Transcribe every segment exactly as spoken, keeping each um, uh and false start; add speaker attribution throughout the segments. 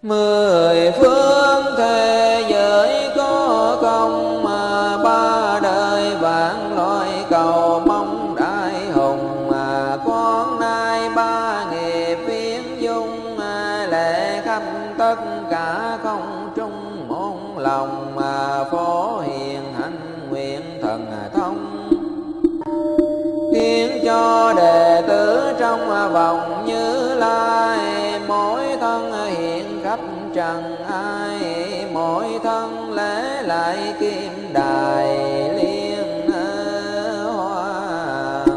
Speaker 1: Mười phương thế giới có công, mà ba đời vạn loại cầu mong đại hùng. Mà con nay ba nghiệp viên dung, lệ khắp tất cả không trung môn lòng. Mà phổ hiền hạnh nguyện thần thông, khiến cho đệ tử trong vòng Như Lai. Mỗi thân hiện khắp trần ai, mỗi thân lễ lại kim đài liên hoa.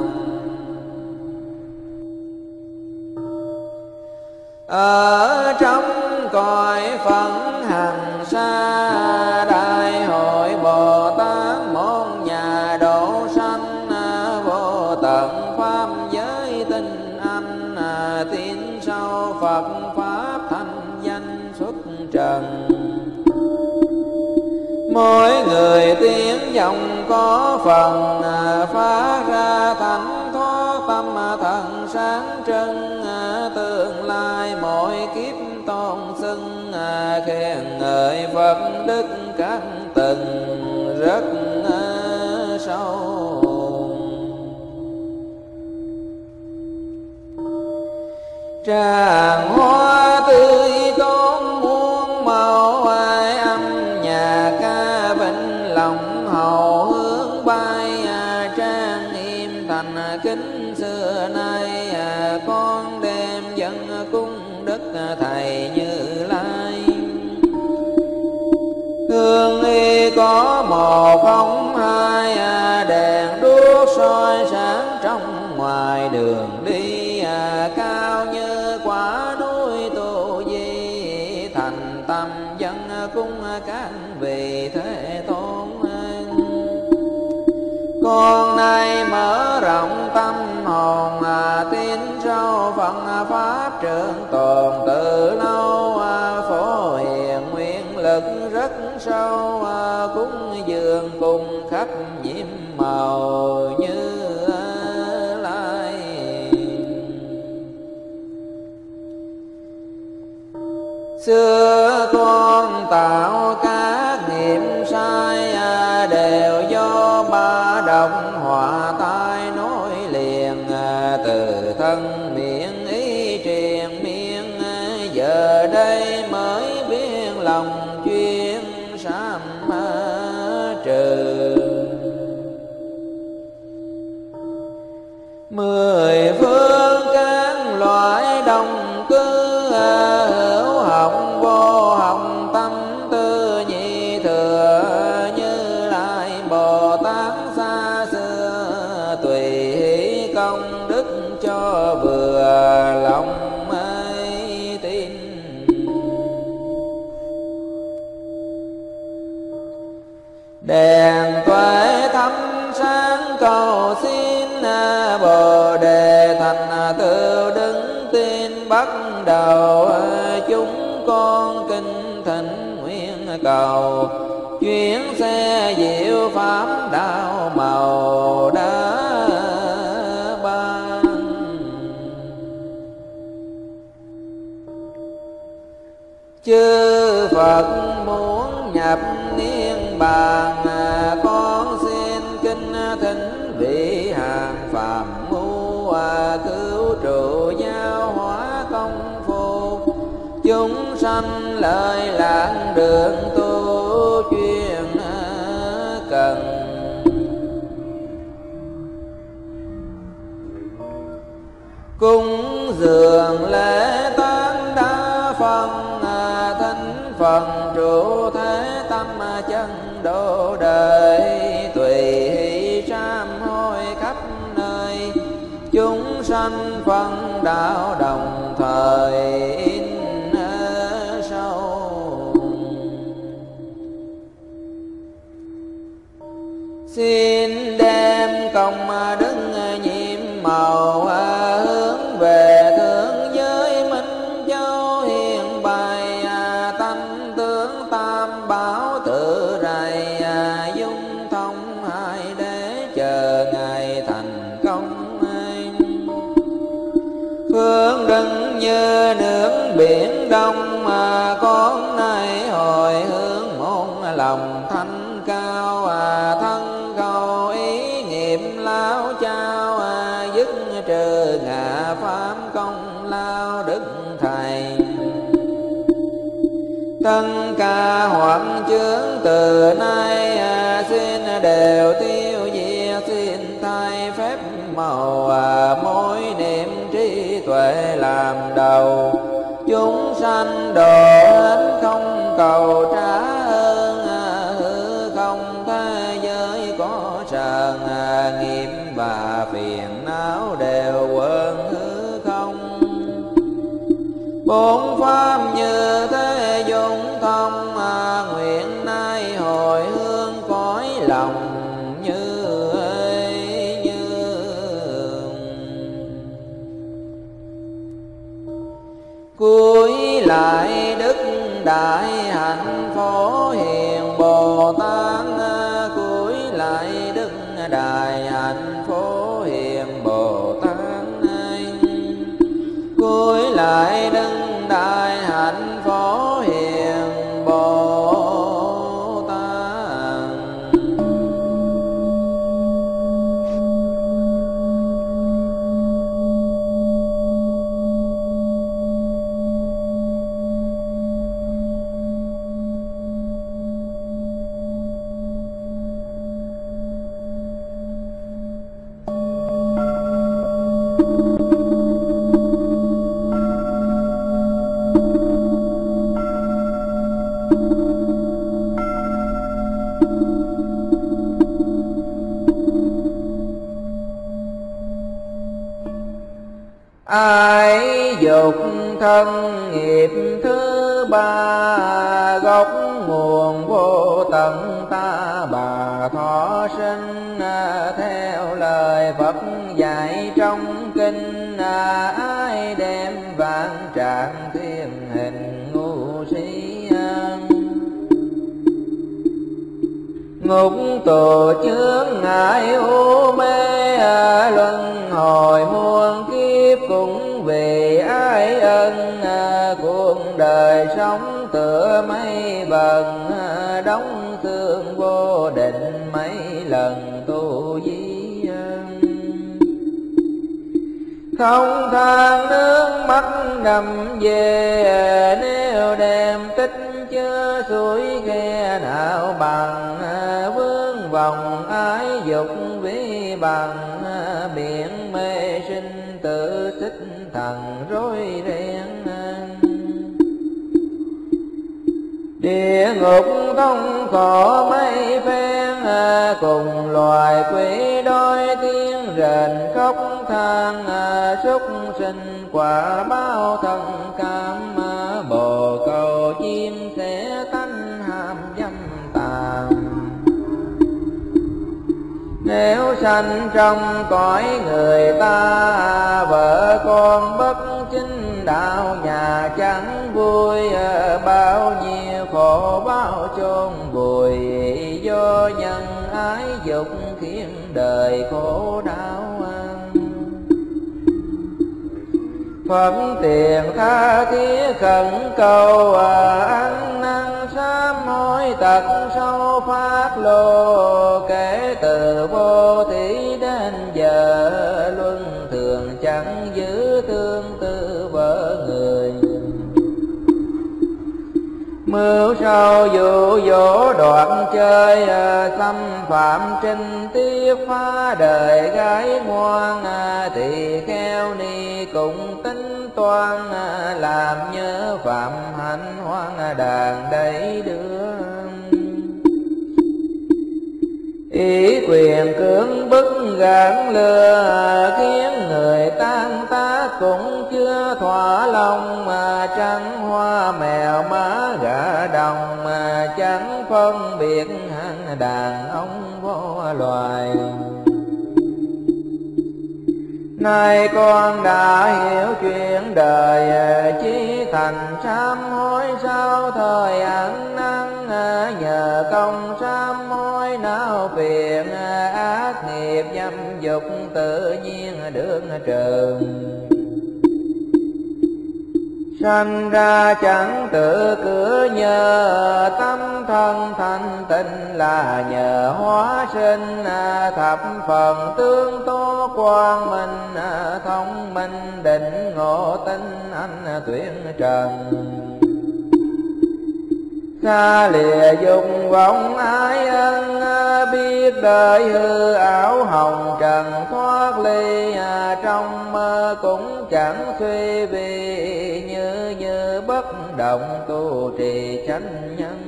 Speaker 1: Ở trong cõi phận hằng xa, đại hội Bồ Tát môn nhà độ sanh. Vô tận pháp giới tinh anh, tin sau Phật pháp thanh danh xuất trần. Mỗi người tiếng vọng có phần, phát ra thánh thoát tâm thần sáng trưng. Tương lai mỗi kiếp tôn xưng, khen ngợi Phật đức các tầng rất sâu. Tràng hoa tươi tôn muôn màu, âm nhạc ca vĩnh lòng hậu hướng bay. Trang nghiêm thành kính xưa nay, con đem dân cung đức thầy Như Lai. Hương y có một không hai, đèn đuốc soi sáng trong ngoài đường đi. Cao như quả núi Tu Di, thành tâm dân cung các vị thế tôn. Con nay mở rộng tâm hồn, tin sâu phận pháp trường tồn từ lâu. Phổ hiền nguyện lực rất sâu, cúng dường cùng khắp nhiễm màu Như Lai. Xưa con tạo các nghiệp sai, đều do ba độc họa tai nối liền. Từ thân miệng ý truyền miên, giờ đây mới biết lòng chuyên sám trừ. Mười phương các loại đồng cư, hữu học vô học tâm tư nhị thừa. Như Lai Bồ Tát xa xưa, tùy hỷ công đức cho vừa lòng ấy tin. Đèn tuệ thắp sáng cầu xin, Bồ Đề thành tựu đứng tin bắt đầu. Chúng con kinh thỉnh nguyện cầu, chuyến xe diệu pháp đạo màu đã ban. Chư Phật muốn nhập niết bàn, con xin kinh thỉnh vị hàng phàm ngu. Cứu trụ giáo hóa công phu, chúng sanh lợi lạc đường tu chuyên cần. Cúng dường lễ tán đa phần, thánh phần trụ thế tâm chân độ đời. Tùy hỷ sám hối khắp nơi, chúng sanh phân đạo đồng thời in sâu. Xin đem công đức nhiệm màu, hướng về thượng giới Minh Châu. Hiền bày tánh tướng tam bảo tự rày, dung thông hai đế chờ ngày thành công. Phương đứng như nước biển đông, à, con nay hồi hướng môn lòng thanh cao, à, thân cầu ý niệm lao chao, à, dứt trừ ngã pháp công lao đức thầy. Tất cả hoặc chướng từ nay à, xin đều tiêu diệt, xin thay phép màu à, mối niệm trí tuệ làm đầu. Chúng sanh độ hết không cầu trả ơn, à, hư không thế giới có sờn à, nghiệp và phiền não đều quên hư không. Bốn pháp như thế dung thông, à, nguyện nay hồi hướng cõi lòng như ấy như. Cuối lại đức đại hạnh Phổ Hiền Bồ Tát, à, cuối lại đức đại hạnh Phổ Hiền Bồ Tát. Cuối lại đức đại hạnh Phổ Hiền Bồ Tát. Ai dục thân nghiệp thứ ba, gốc nguồn vô tận ta bà thọ sinh. Theo lời Phật dạy trong kinh, ai đem vạn trạng thiên hình ngu si. Ngục tù chướng ngại u mê, luân hồi muôn kiếp cũng vì ai ân. Cuộc đời sống tựa mây bần, đóng thương vô định mấy lần tu di. Không than nước mắt đầm về, nếu đem tích chứa suối khe nào bằng. Vương vòng ái dục vi bằng, biển mê sinh tự thích thần rối ren. Địa ngục không khổ mấy phen, cùng loài quỷ đói tiếng rền khóc than. Súc sinh quả báo thân cam, bồ câu chim sẽ tánh ham dâm tàm. Nếu sanh trong cõi người ta, vợ con bất chính đạo nhà chẳng vui. Bao nhiêu khổ bao chôn vùi, do nhân ái dục khiến đời khổ đau. Phật tiền tha thiết khẩn cầu, ăn năn sám hối tật sâu phát lô. Kể từ vô thủy đến giờ, luân thường chẳng giữ tương tư vợ người. Mưu sâu dụ dỗ đoạn chơi, xâm phạm trinh tiết phá đời gái ngoan. Tỳ kheo ni cùng tính toan, làm nhớ phạm hạnh hoang đàn đầy đưa. Ý quyền cưỡng bức gạn lừa, khiến người tan tác cũng chưa thỏa lòng. Mà trắng hoa mèo má gà đồng, mà chẳng phân biệt hạng đàn ông vô loài. Nay con đã hiểu chuyện đời, chí thành sám hối sau thời ăn năn. Nhờ công sám hối não phiền, ác nghiệp dâm dục tự nhiên được trừ. Sanh ra chẳng tự cửa nhờ, tâm thân thanh tịnh là nhờ hóa sinh. Thập phần tương tố quang minh, thông minh định ngộ tinh anh tuyển trần. Xa lìa dùng vọng ái ân, biết đời hư ảo hồng trần. Thoát ly trong mơ cũng chẳng suy vì, như như bất động tu trì chánh nhân.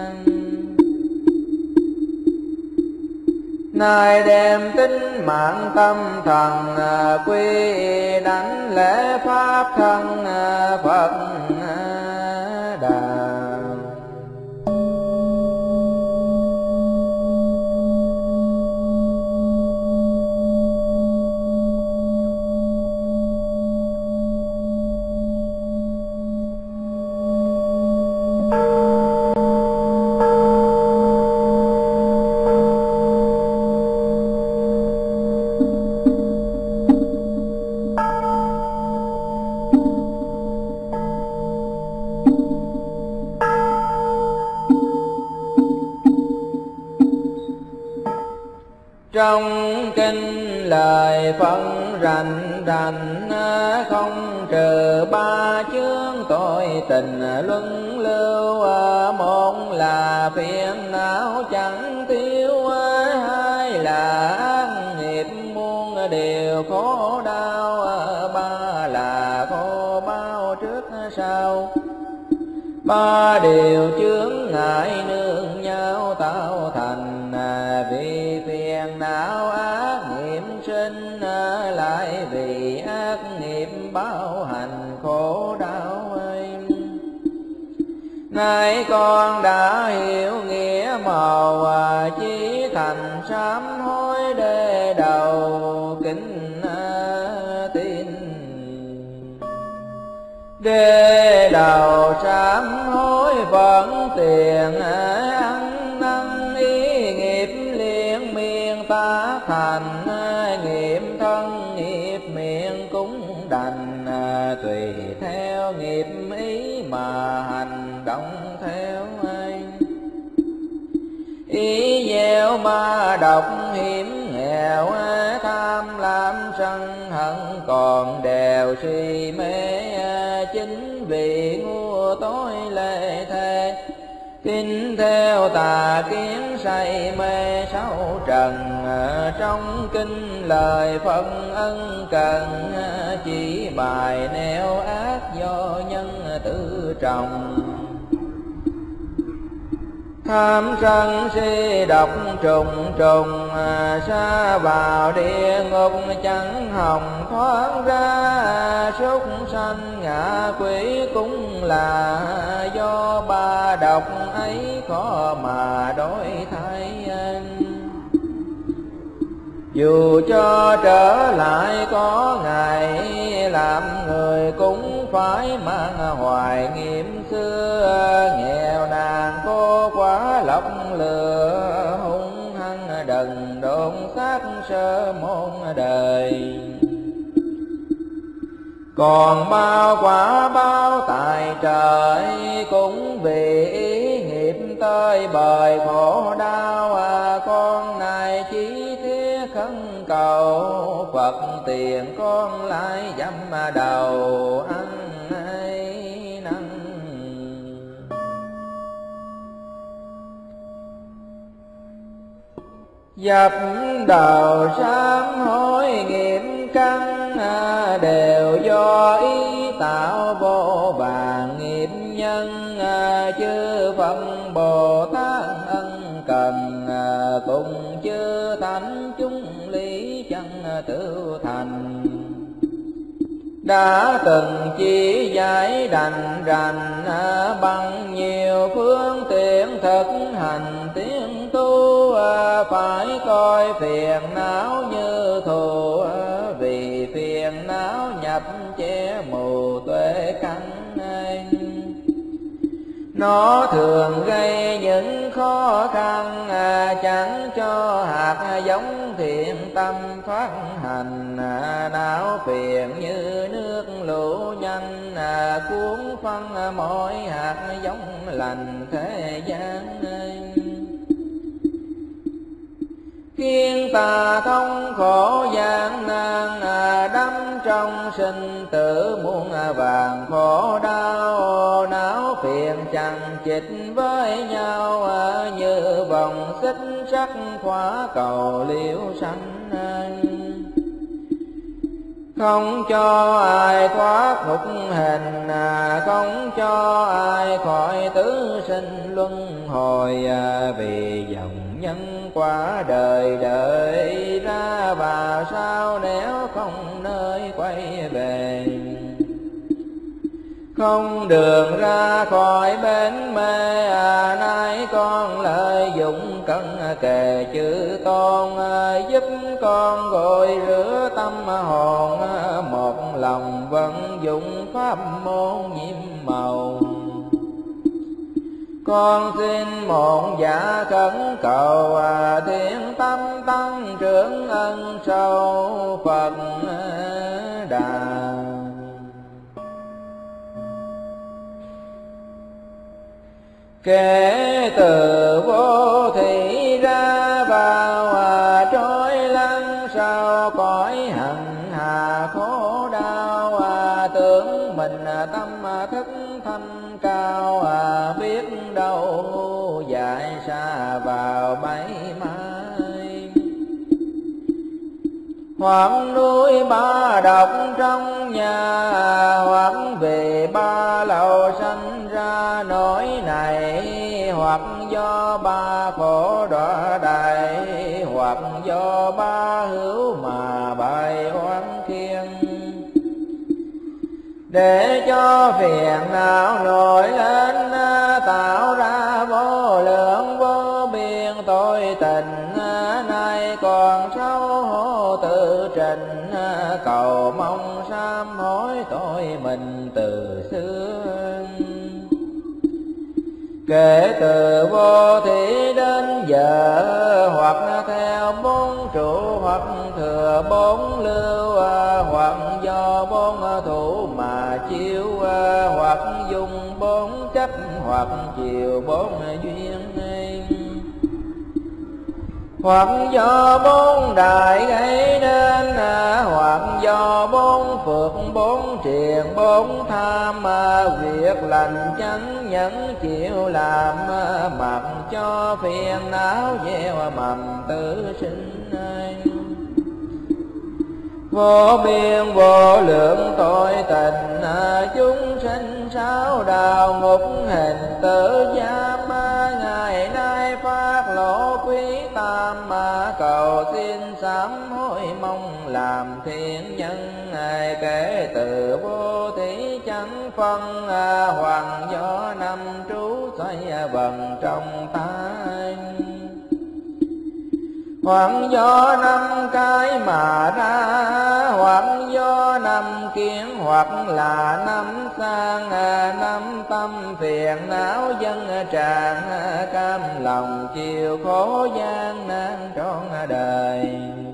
Speaker 1: Nay đem tính mạng tâm thần, quy đánh lễ pháp thân Phật Đà. Trong kinh lời phân rành rành, không trừ ba chướng tội tình luân lưu. Một là phiền não chẳng tiêu, hai là ác nghiệp muôn điều khổ đau, ba là khổ bao trước sau. Ba điều chướng ngại nương nhau tạo thành, vì phiền não ác nghiệp sinh, lại vì ác nghiệp báo hành khổ đau ấy. Nay con đã hiểu nghĩa màu, chí thành sám hối để đầu kính tin. Để đầu sám hối vẫn tiền, ăn năn ý nghiệp liên miên ta thành. Nghiệp thân nghiệp miệng cũng đành, tùy theo nghiệp ý mà hành động theo anh. Ý gieo ma độc hiểm nghèo, tham lam sân hận còn đều si mê. Chính vì ngu tối lệ thề, tin theo tà kiến say mê sáu trần. Trong kinh lời phân ân cần, chỉ bài neo ác do nhân tự trọng. Tham sân si độc trùng trùng, sa vào địa ngục chẳng hồng thoát ra. Súc sanh ngạ quỷ cũng là do ba độc ấy khó mà đổi thay. Dù cho trở lại có ngày, làm người cũng phải mang hoài nghiệm xưa. Nghèo nàn cô quá lọc lừa, hung hăng đần độn sát sơ môn đời. Còn bao quả báo tại trời, cũng vì ý nghiệp tới bời khổ đau. Con này chỉ thiết khấn cầu, Phật tiền con lại dăm đầu ăn ấy năn. Dập đầu sám hối nghiệp căn, đều do ý tạo vô vàng nghiệp nhân. Chư Phật Bồ Tát ân cần, cùng chư thánh chúng lý chân tự thành. Đã từng chỉ giải đành rành, bằng nhiều phương tiện thực hành tiến tu. Phải coi phiền não như thù, vì phiền não nhập che mù tuệ căn. Nó thường gây những khó khăn, à, chẳng cho hạt giống thiện tâm phát hành. À, não phiền như nước lũ nhanh, à, cuốn phân mỗi hạt giống lành thế gian. Khiến ta thống khổ gian nan, à, đắm trong sinh tử muôn vàng khổ đau. Não phiền chằng chịt với nhau, à, như vòng xích sắt khóa cầu liễu xanh. Không cho ai thoát ngục hình, à, không cho ai khỏi tứ sinh luân hồi. À, vì dòng nhân quả đời đợi ra vào sao nếu không nơi quay về. Không đường ra khỏi bến mê, à, nay con lợi dụng cân kề chữ tôn. À, giúp con gội rửa tâm hồn, à, một lòng vận dụng pháp môn nhiệm màu. Con xin một dạ khẩn cầu, à, thiện tâm tăng trưởng ân sâu Phật Đà. Kể từ vô thị ra vào, à, trôi lăn sau cõi hạnh hà khổ đau. À, tưởng mình tâm thức thanh cao, à, biết đâu ngu dại xa vào bẫy mai. Hoặc núi ba độc trong nhà, hoặc về ba lầu sanh ra nỗi này. Hoặc do ba khổ đọa đầy, hoặc do ba hữu mà bài oán khiên. Để cho phiền não nổi lên, tạo ra vô lượng vô biên tội tình. Nay còn xấu hổ tự trình, cầu mong sám hối tội mình từ xưa. Kể từ vô thị đến giờ, hoặc theo bốn trụ, hoặc thừa bốn lưu, hoặc do bốn thủ mà chiếu, hoặc dùng bốn chấp, hoặc chiều bốn duyên. Hoặc do bốn đại gây nên, hoặc do bốn phước bốn triền bốn tham. Việc lành chánh nhẫn chịu làm, mặc cho phiền não gieo mầm tử sinh. Vô biên vô lượng tội tình, chúng sinh sáu đạo ngục hình tử giam. Ngày nay phát lộ quý tam, cầu xin sám hối mong làm thiện nhân. Kể từ vô thí chẳng phân, hoàng do năm trú xoay vần trong tay. Hoặc do năm cái mà ra, hoặc do năm kiến, hoặc là năm sang. Năm tâm phiền não dân tràn, cam lòng chịu khổ gian nan trọn đời.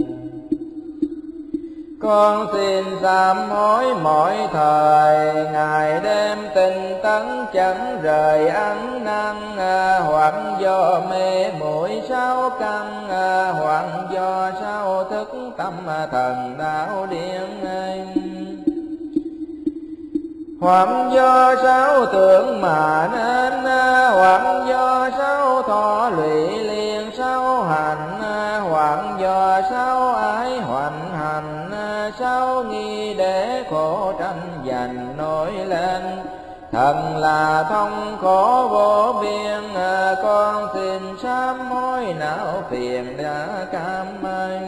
Speaker 1: Con xin sám hối mỗi thời, ngày đêm tinh tấn chẳng rời ăn năn. Hoặc do mê muội sáu căn, hoặc do sao thức tâm thần đạo điên. Hoặc do sáu tưởng mà nên, hoặc do sáu thọ lụy liền sáu hành. Hoặc do sáu ái hoành hành, sáu nghi để khổ tranh giành nổi lên. Thần là thông khổ vô biên, con xin sám hối não phiền đã cam anh.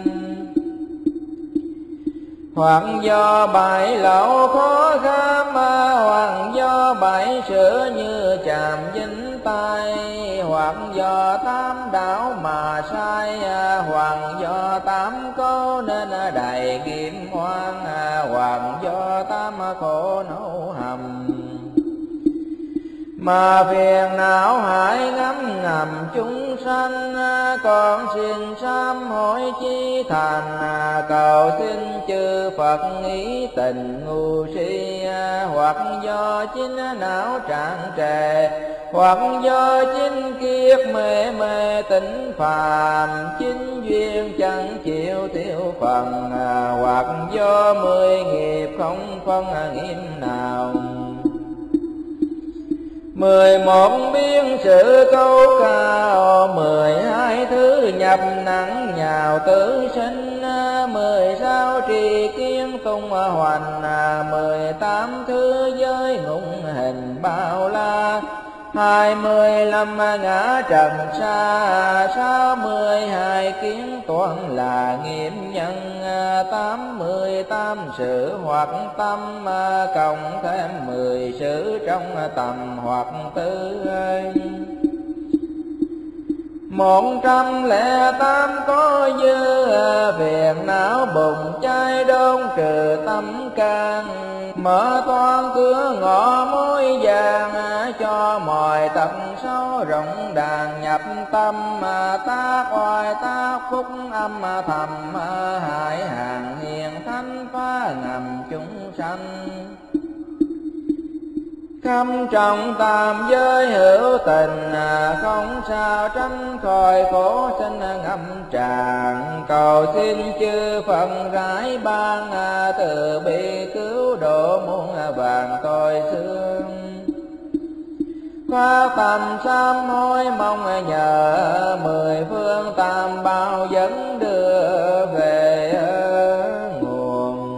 Speaker 1: Hoặc do bảy lậu khó kham, hoặc do bảy sửa như chàm dính tay. Hoặc do tám đảo mà sai, hoặc do tám có nên đầy kim hoang. Hoặc do tám khổ nấu hầm, mà phiền não hại ngấm ngầm chúng sanh. Con xin sám hối chí thành, cầu xin chư Phật ý tình ngu si. Hoặc do chính não trạng trề, hoặc do chính kiết mê mê tỉnh phàm, chính duyên chẳng chịu tiêu phần, hoặc do mười nghiệp không phân nghiêm nào. Mười một biến sự câu cao, mười hai thứ nhập nặng nhào tử sinh. Mười sáu trì kiến tung hoành, mười tám thứ giới ngụng hình bao la. Hai mươi lăm ngã trần xa, sáu mươi hai kiến toán là nghiệm nhân. Tám mươi tám sự hoặc tâm, cộng thêm mười sự trong tầm hoặc tư. Một trăm lẻ tám có dư, phiền não bụng cháy đôn trừ tâm can. Mở toan cửa ngõ mối vàng, cho mọi tật xấu rộng đàn nhập tâm. Tác oai tác phúc âm thầm, hại hàng hiền thánh phá ngầm chúng sanh. Khâm trọng tam giới hữu tình, không sao tránh khỏi khổ sinh ngâm tràn. Cầu xin chư Phật rải ban, từ bi cứu độ muôn vàng tôi xương. Phát tâm sám hối mong nhờ, mười phương tam bảo dẫn đưa về nguồn.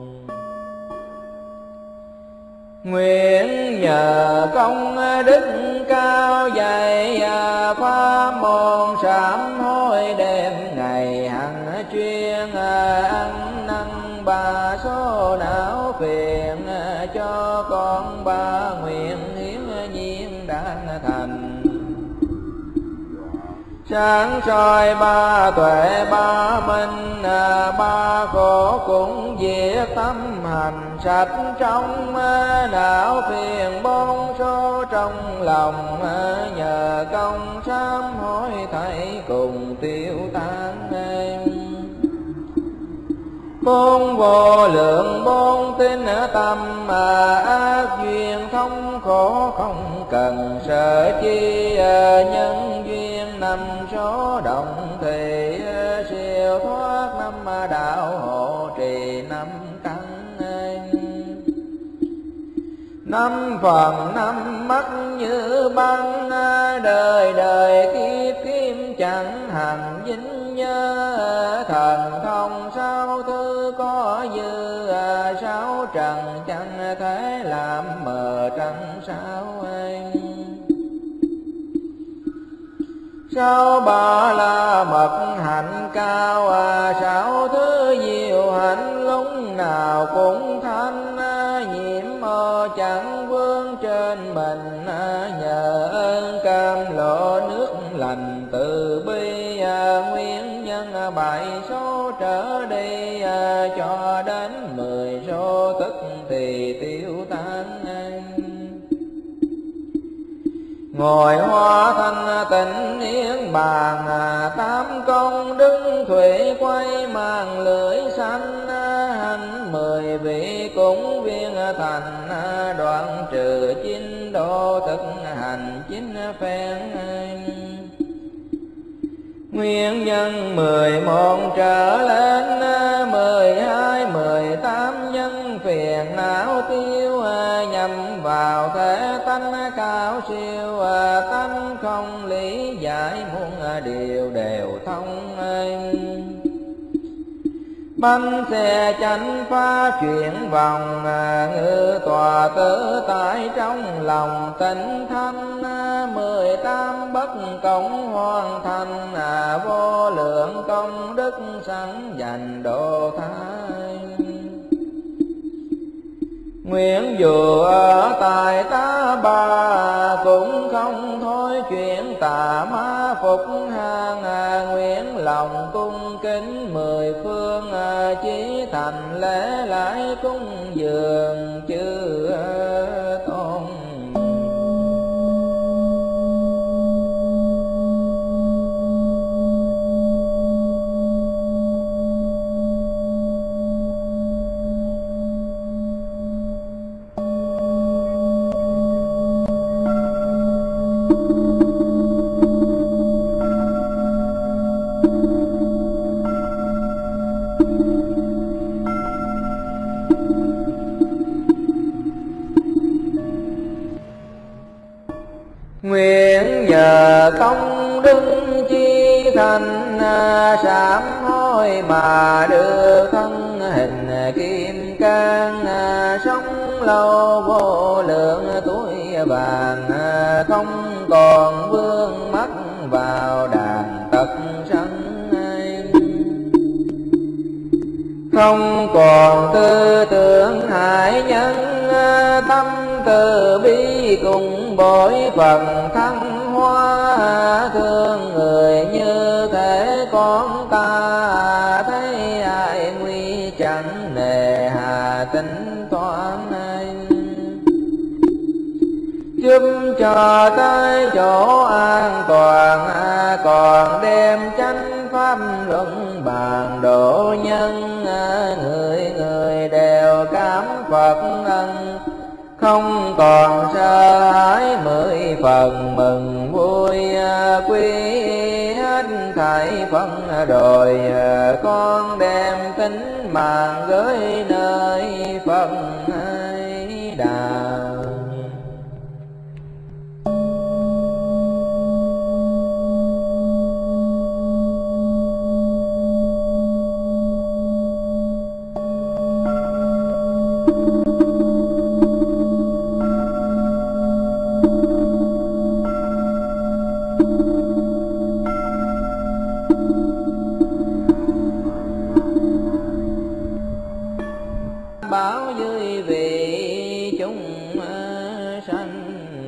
Speaker 1: Nguyện nhờ công đức cao dày, pháp môn sám hối đêm ngày hằng chuyên. Ăn năn ba số não phiền, cho con ba nguyện hiến nhiên đang thành. Sáng soi ba tuệ ba minh, ba khổ cũng diệt tâm hành. Sạch trong não phiền bốn số trong lòng, nhờ công sám hối thảy cùng tiêu tan. Bốn vô lượng bốn tín tâm, ác duyên thông khổ không cần sợ chi. Nhân duyên năm số động thì, siêu thoát năm đạo hộ trì năm căn. Năm phần năm mắt như băng, đời đời kiếp kiếp chẳng hằng dính nhớ. Thần thông sáu thứ có dư, sáu trần chẳng thể làm mờ trăng sao anh. Sáu ba la mật hạnh cao, sáu thứ diệu hạnh lúc nào cũng thanh. Nhiễm ô chẳng vương trên mình, nhờ ơn cam lộ nước lành từ bi. Nguyên nhân bảy số trở đi, cho đến mười số tức thì tiêu tan. Ngồi hoa thanh tịnh yên bàn, tám công đức thủy quay mang lưỡi xanh. Hành mười vị cũng viên thành, đoạn trừ chín đô thực hành chín phen. Nguyên nhân mười một trở lên, mười hai mười tám nhân phiền não tiêu. Nhằm vào thể tánh cao siêu, tánh không lý giải muôn điều đều thông. Bánh xe chánh phá chuyển vòng, ngự tòa tự tại trong lòng tịnh thanh. Mười tám bất công hoàn thành, vô lượng công đức sẵn dành độ thái. Nguyện dù ở tại ta bà, cũng không thôi chuyện tà ma phục hàng. Nguyện lòng cung kính mười phương, chí thành lễ lại cung dường chư tôn. Nguyện nhờ công đức chi thành sám hối mà được thân hình kim cang, sống lâu vô lượng tuổi vàng, không còn vương mắc vào đàn tật sanh, không còn tư tưởng hại nhân, tâm từ bi cùng bội phần thăng hoa, thương người như thể con ta, thấy ai nguy chẳng nề hà tính toán, giúp cho tới chỗ an toàn, còn đem chánh pháp luận bàn độ nhân, người người đều cảm Phật ân, không còn sợ hãi mười phần mừng vui, quy hết thảy phân đồi, con đem tính mạng gửi nơi Phật Đà. Báo dưới vị chúng sanh,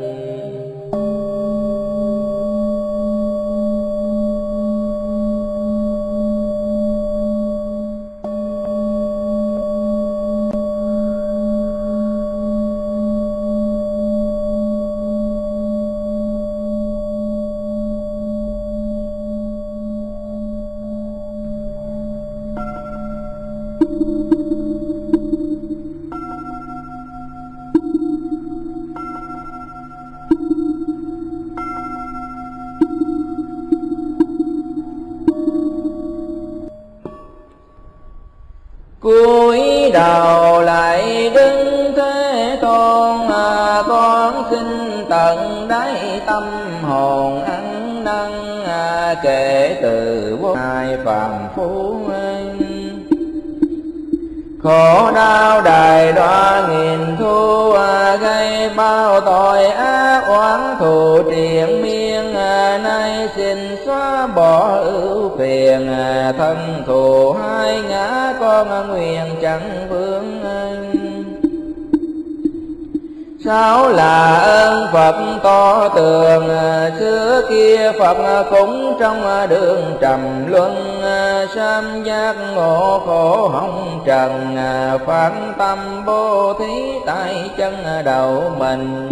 Speaker 1: cúi đầu lại đứng Thế Tôn, con xin tận đáy tâm hồn ăn năn, kể từ vô hai phàm phu khổ đau đài đoa nghìn thu, gây bao tội ác oán thù triền miên, nay xin xóa bỏ ưu phiền, thân thù hai ngã con nguyện chẳng vướng. Sáu là ơn Phật to tường, xưa kia Phật cũng trong đường trầm luân, sám giác ngộ khổ hồng trần, phán tâm bố thí tại chân đầu mình,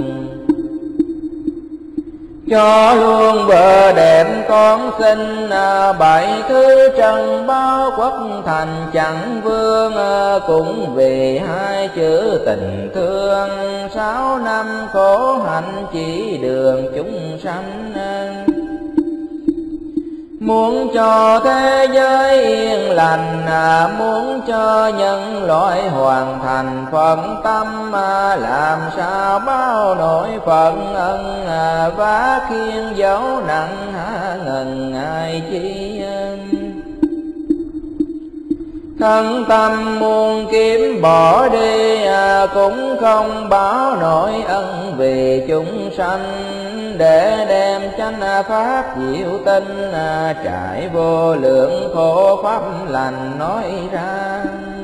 Speaker 1: cho luôn bờ đẹp con xin, bảy thứ trần bao quốc thành chẳng vương, cũng vì hai chữ tình thương, sáu năm khổ hạnh chỉ đường chúng sanh. Muốn cho thế giới yên lành, muốn cho nhân loại hoàn thành phận tâm, làm sao bao nỗi phận ân, vá khiên dấu nặng há ngần ai chi. Thân tâm muôn kiếm bỏ đi, cũng không báo nổi ân vì chúng sanh, để đem chánh pháp diệu tinh, trải vô lượng khổ pháp lành nói ra.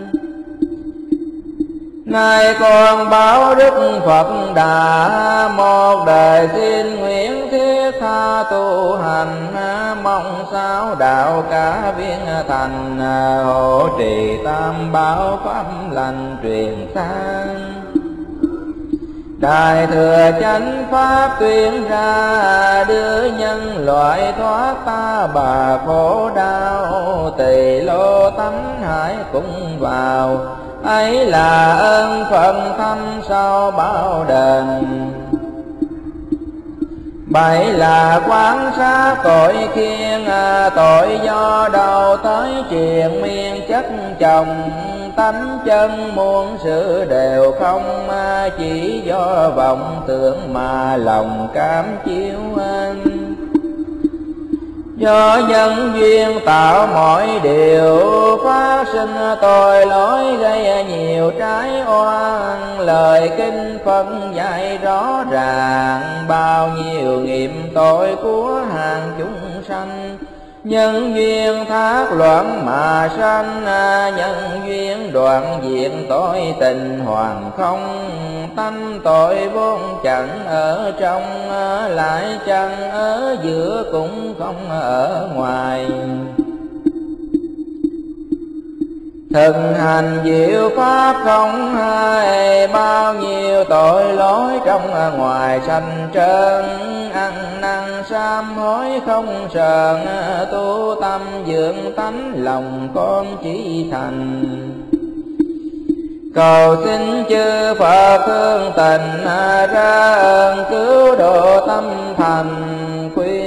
Speaker 1: Nay con báo Đức Phật Đà, một đời xin nguyện thiết tha tu hành, mong sao đạo cả viên thành, hộ trì tam bảo pháp lành truyền sang. Đại thừa chánh pháp tuyên ra, đưa nhân loại thoát ta bà khổ đau, tỳ lô tánh hải cũng vào, ấy là ơn phận thâm sau bao đền. Bảy là quán sát tội khiên, tội do đâu tới triền miên chất chồng, tánh chân muôn sự đều không, chỉ do vọng tưởng mà lòng cảm chiếu anh. Do nhân duyên tạo mọi điều, phát sinh tội lỗi gây nhiều trái oan. Lời kinh phân dạy rõ ràng, bao nhiêu nghiệp tội của hàng chúng sanh. Nhân duyên thác loạn mà sanh, nhân duyên đoạn diệt tội tình hoàn không. Tánh tội vốn chẳng ở trong, lại chẳng ở giữa cũng không ở ngoài. Thực hành diệu pháp không hai, bao nhiêu tội lỗi trong ngoài sanh trơn. Ăn năn sám hối không sờn, tu tâm dưỡng tánh lòng con chỉ thành. Cầu xin chư Phật thương tình, ra ơn cứu độ tâm thành quy.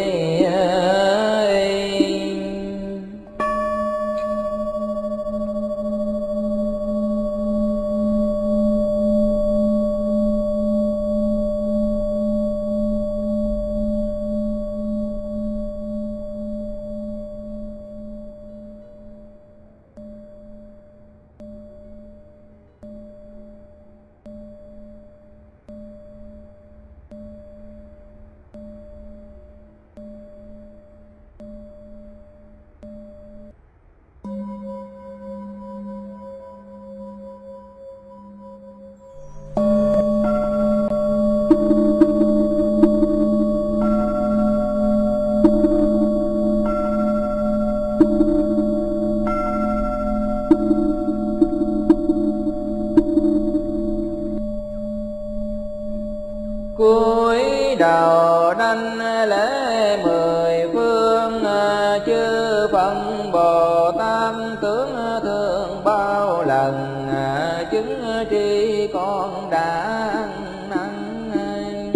Speaker 1: Cúi đầu đảnh lễ mười phương, chư Phật Bồ Tát tướng thương bao lần. Chứng tri con đã ăn năn,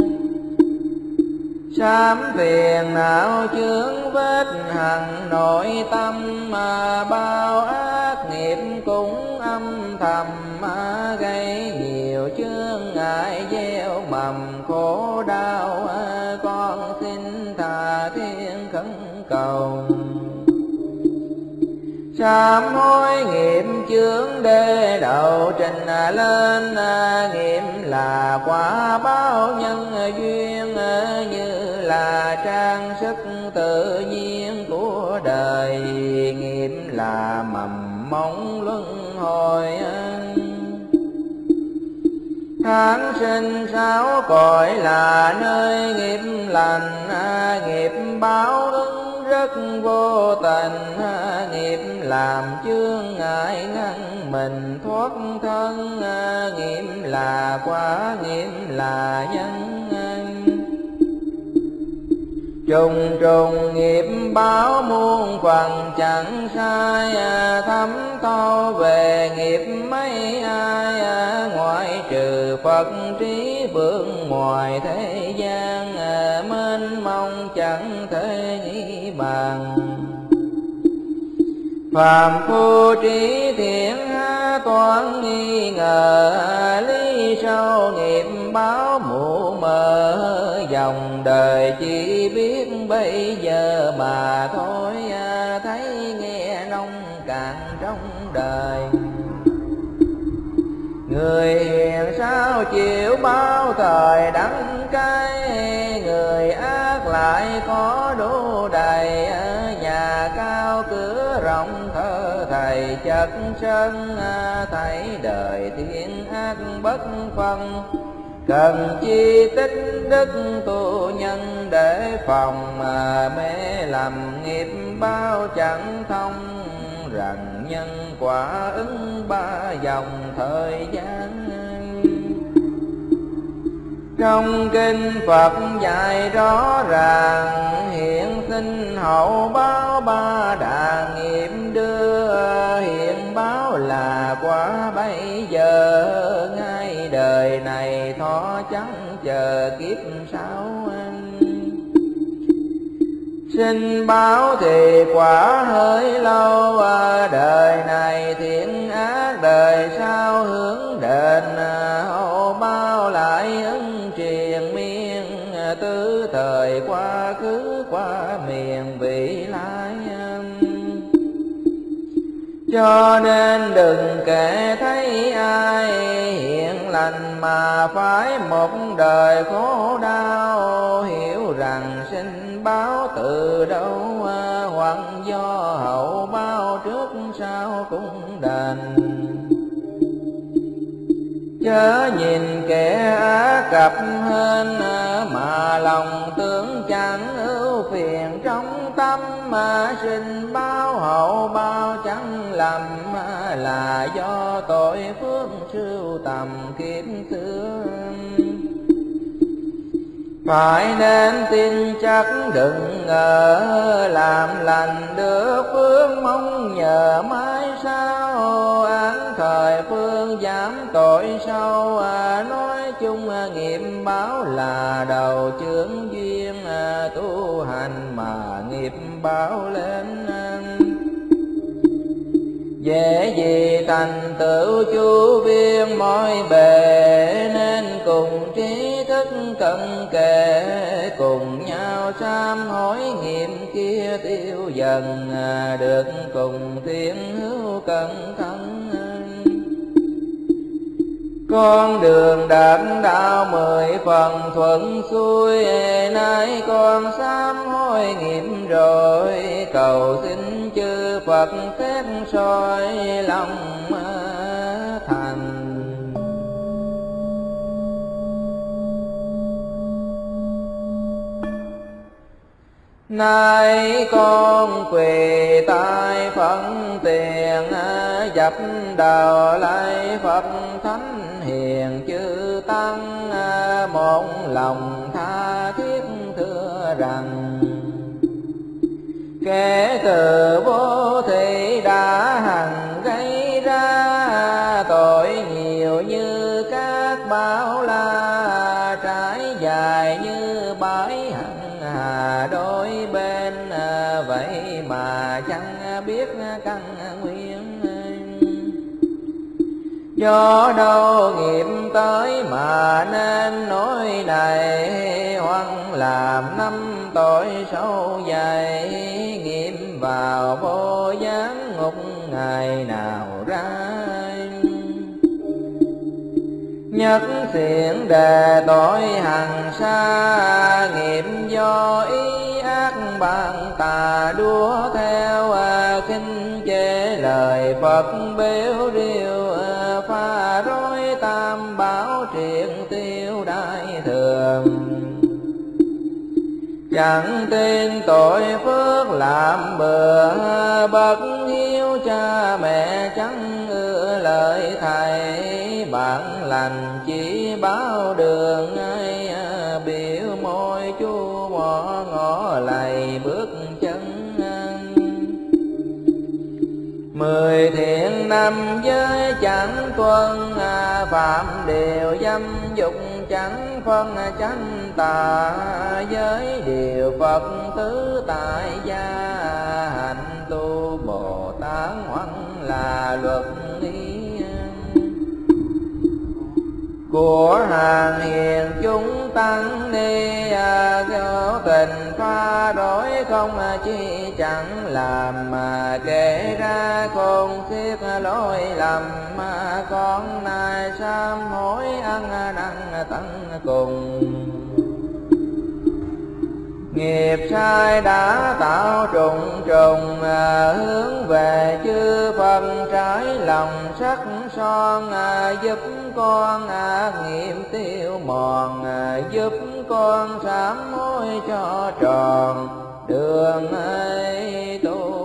Speaker 1: sám phiền não chướng vết hằn nội tâm. Bao ác nghiệp cũng âm thầm, gây nhiều chướng ngại gieo mầm khổ đau. Con xin tha thiên khẩn cầu, sám hối nghiệp chướng đê đầu trình lên. Nghiệp là quả báo nhân duyên, như là trang sức tự nhiên của đời. Nghiệp là mầm móng luân hồi, tháng sinh sáu cõi là nơi nghiệp lành. Nghiệp báo ứng rất vô tình, nghiệp làm chướng ngại ngăn mình thoát thân. Nghiệp là quả, nghiệp là nhân. Trùng trùng nghiệp báo muôn phần chẳng sai, thấm thâu về nghiệp mấy ai. Ngoại trừ Phật trí vượng ngoài thế gian, mênh mông chẳng thể nghĩ bàn. Phàm phu trí thiện toán nghi ngờ, lý sâu nghiệp báo mù mờ. Dòng đời chỉ biết bây giờ mà thôi, thấy nghe nông cạn trong đời. Người hiền sao chịu bao thời đắng cay, người ác lại có đủ đầy. Nhà cao cửa rộng thơ thầy chất sân, thấy đời thiên ác bất phân. Cần chi tích đức tu nhân để phòng, mà mê lầm nghiệp bao chẳng thông. Rằng nhân quả ứng ba dòng thời gian. Trong kinh Phật dạy rõ ràng, hiện sinh hậu báo ba đà nghiệp đưa. Hiện báo là quả bây giờ, ngay đời này thọ chẳng chờ kiếp sau. Sinh báo thì quả hơi lâu, đời này thiện ác đời đời sau hướng đền, hậu bao lại ứng triền miên, tứ thời quá khứ qua miền vị lai. Cho nên đừng kể thấy ai hiện lành mà phải một đời khổ đau, hiểu rằng sinh báo từ đâu, hoặc do hậu báo trước sau cũng đền. Chớ nhìn kẻ á cập hên, mà lòng tưởng chẳng ưu phiền trong tâm, mà sinh báo hậu báo chẳng lầm, là do tội phước sưu tầm kiếp xưa. Phải nên tin chắc đừng ngờ, làm lành được phước mong nhờ mãi sau, án thời phương giảm tội sâu. Nói chung nghiệp báo là đầu chướng duyên, tu hành mà nghiệp báo lên. Dễ gì thành tựu chu viên mọi bề, nên cùng trí thức cận kề, cùng nhau sám hối nghiệp kia tiêu dần, được cùng thiên hữu cẩn thận. Con đường đạt đạo mười phần thuận xuôi, nay con sám hối nghiệp rồi, cầu xin chư Phật xét soi lòng thành. Nay con quỳ tại phận tiền, dập đầu lạy Phật thánh hiền chư tăng, một lòng tha thiết thưa rằng kẻ từ vô thị đã hằng gây ra, tội nhiều như các bão la, trải dài như bãi hằng hà đôi bên, vậy mà chẳng biết căn nguyên. Do đâu nghiệp tới mà nên nói này, hoặc làm năm tội sâu dày, nghiệp vào vô gián ngục ngày nào ra. Nhất thiện đề tội hằng xa, nghiệp do ý ác bạn tà đua theo, khinh chê lời Phật bếu riêu, pha rối tam bảo triện tiêu đại thường. Chẳng tin tội phước làm bừa, bậc hiếu cha mẹ chẳng ưa lời thầy, bạn lành chỉ báo đường ai, biểu môi chu bỏ ngõ lầy bước chân. Mười thiện năm giới chẳng tuân, phạm điều dâm dục chẳng phân chánh tà, giới điều Phật tứ tại gia, hạnh tu Bồ Tát hoặc là luật ý. Của hàng hiền chúng tăng ni, có tình pha rối không chi chẳng làm, mà kể ra khôn xiết lỗi lầm, con nay sám hối ăn năn tận cùng. Nghiệp sai đã tạo trùng trùng, hướng về chư Phật trái lòng sắc son, giúp con ác nghiệp tiêu mòn, giúp con sám hối cho tròn đường ấy tu.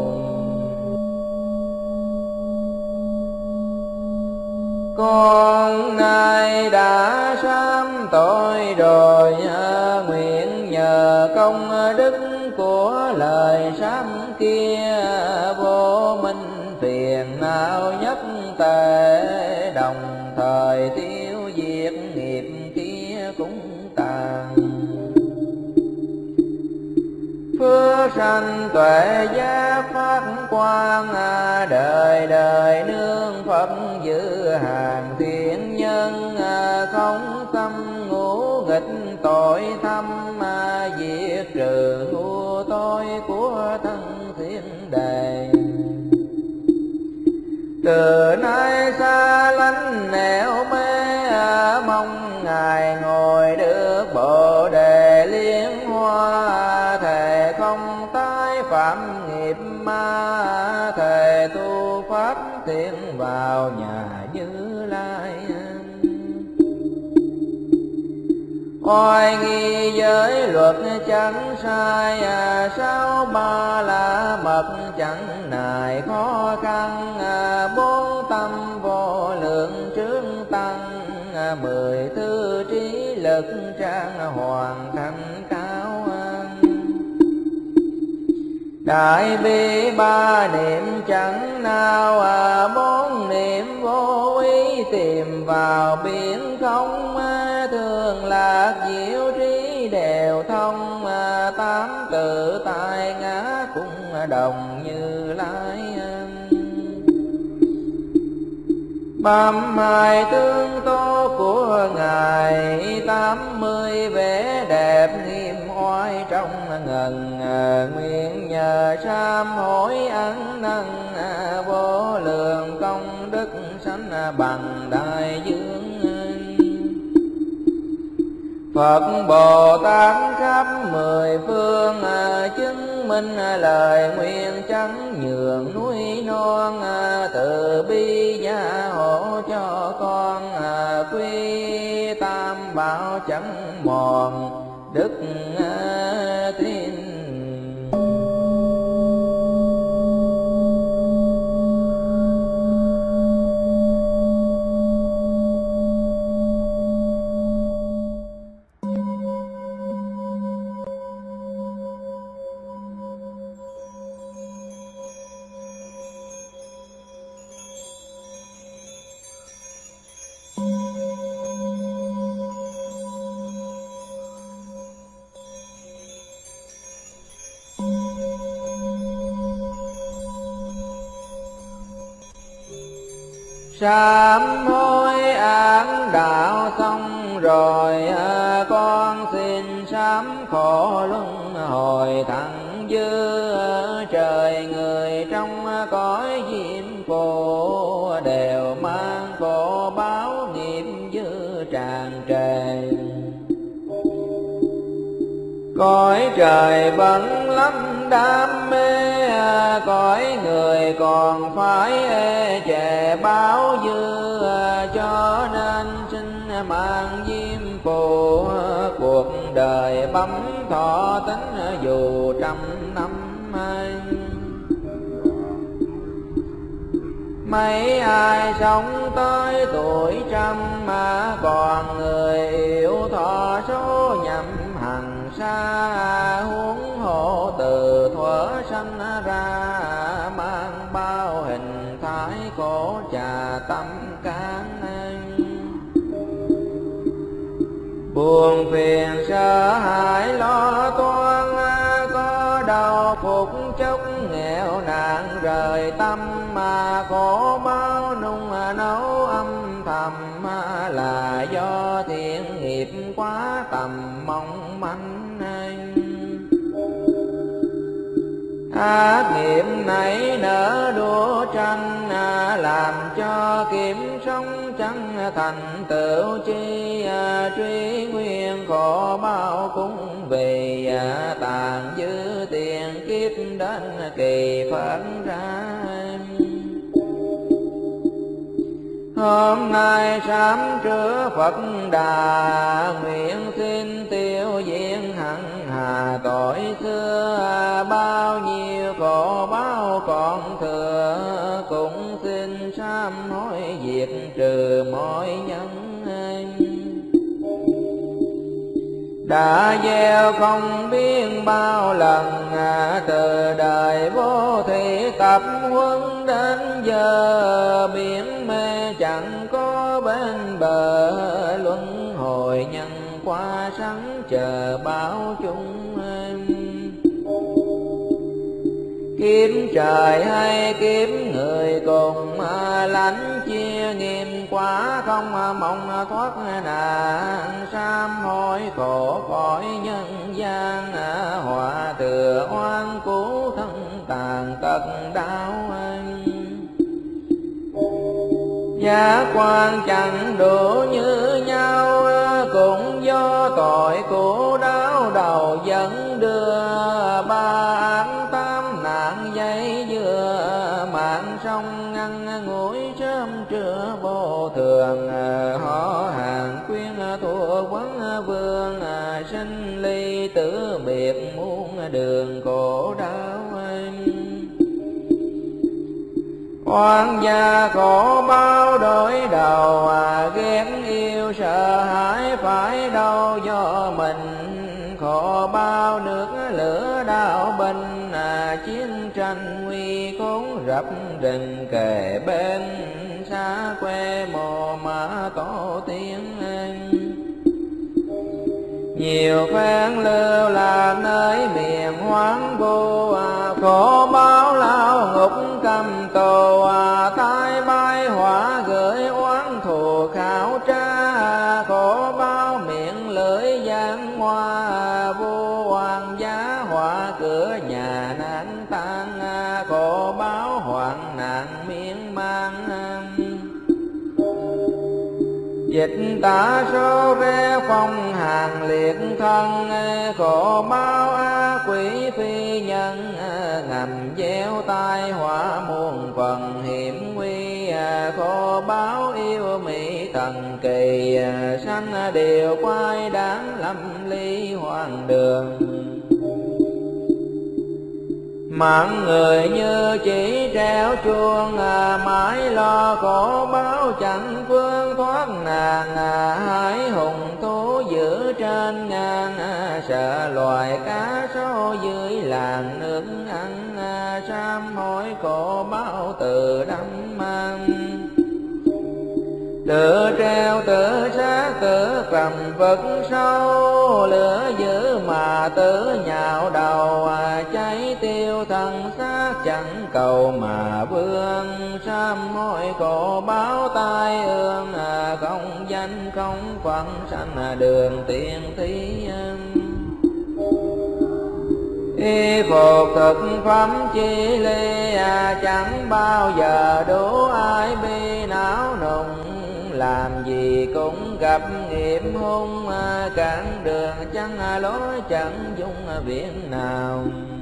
Speaker 1: Con nay đã sám tội rồi, nguyện nhờ công đức của lời sám kia, vô minh phiền não nhất tề, đồng thời tiêu diệt nghiệp kia cũng tàn. phước sanh tuệ giác phát quang, đời đời nương Phật giữ hàng thiện nhân, không tâm ngũ nghịch tội thâm, diệt trừ ngu tối của thân thiên đề. Từ nay xa lánh nẻo mê, mong Ngài ngồi được Bồ đề liên hoa, thề không tái phạm nghiệp ma, thề tu pháp thiện vào nhà Như Lai. Oai nghi giới luật chẳng sai, sáu ba la mật chẳng nài khó khăn, bốn tâm vô lượng trướng tăng, mười thứ trí lực trang hoàn thành cao. Đại bi ba niệm chẳng nào, bốn niệm vô ý tìm vào biển không, thường lạc diệu trí đều thông, tám tự tại ngã cũng đồng Như Lai. Bám hai tương tố của Ngài, tám mươi vẻ đẹp nghiêm oai trong ngần, nguyện nhờ sám hối ăn năn, vô lượng công đức sanh bằng đại dương. Phật Bồ Tát khắp mười phương, chứng minh lời nguyện chẳng nhường núi non, từ bi gia hộ cho con, quy tam bảo chẳng mòn đức tin. Sám hối án đạo xong rồi, con xin sám khổ luân hồi thẳng dư. Trời người trong cõi diêm phù, đều mang khổ báo nghiệp dư tràn trề. Cõi trời vẫn lắm đam mê, cõi người còn phải ê chề báo dư, cho nên xin mang diêm phù, cuộc đời bấm thọ tính dù trăm năm. Mấy ai sống tới tuổi trăm, mà còn người yêu thọ số nhậm hằng xa, huống hộ từ thuở sanh ra, mang bao hình thái cổ trà tâm can. Buồn phiền sợ hãi lo toan, có đau phục chốc nghèo nạn rời tâm, mà khổ bao nung nấu âm thầm, là do thiện nghiệp quá tầm mong manh. Ác nghiệp nảy nở đua tranh, làm cho kiếm sống chẳng thành tựu chi, truy nguyên khổ bao cũng vì tàn dư tiền kiếp đến kỳ phận ra. Hôm nay sám trưa Phật Đà, nguyện xin tiêu diệt hằng hà tội xưa, bao nhiêu khổ báo còn thừa, cũng xin sám hối diệt trừ mọi nhân. Đã gieo không biết bao lần, từ đời vô thị tập huấn đến giờ, biển mê chẳng có bên bờ, luân hồi nhân qua sẵn chờ báo chung. kiếm trời hay kiếm người cùng, lãnh chia nghiêm quá không mong thoát nạn, sám hối khổ cõi nhân gian, họa thừa oan cứu thân tàn tật đau anh. Giá quan chẳng đủ như nhau, cũng do tội của đau đầu dẫn đưa, ba án tám nạn dây dưa, mạng sông ngăn ngủi sớm trưa vô thường, họ hàng quyên thua vấn vương, sinh ly tử biệt muôn đường khổ đau anh. Oan gia khổ bao đổi đầu, ghét yêu sợ hãi phải đâu do mình, khổ bao nước lửa đau binh, chiến tranh nguy khốn rập rình kề bên, xa quê mồ mã tổ tiên anh. Nhiều phen lưu lạc nơi miền hoang vu, khổ báo lao ngục cầm tù, tai bay hỏa gửi oán thù khảo tra, khổ báo miệng lưỡi giang hoa, vô hoàng giá họa cửa nhà nạn tan, khổ báo hoạn nạn miên man. Dịch tả số ré phong hàng liệt thân, khổ báo á quỷ phi nhân, ngầm gieo tai họa muôn phần hiểm nguy, khổ báo yêu mỹ thần kỳ, sanh đều quay đáng lâm ly hoàng đường. Mạng người như chỉ treo chuông, mãi lo khổ báo chẳng phương thoát nàng, hái hùng thú giữ trên ngang, sợ loài cá sấu dưới làng nước ăn, sám hối khổ báo từ đắm mang. Tự treo tự sát tự cầm vực sâu, lửa dữ mà tự nhạo đầu, cháy tiêu thân xác chẳng cầu mà vương, sám hối khổ báo tai ương, không danh không phận sanh đường tiên thí. Y phục thực phẩm chi ly, chẳng bao giờ đủ ai bi não nùng, làm gì cũng gặp nghiệp hung, cản đường chẳng lối chẳng dung biển nào.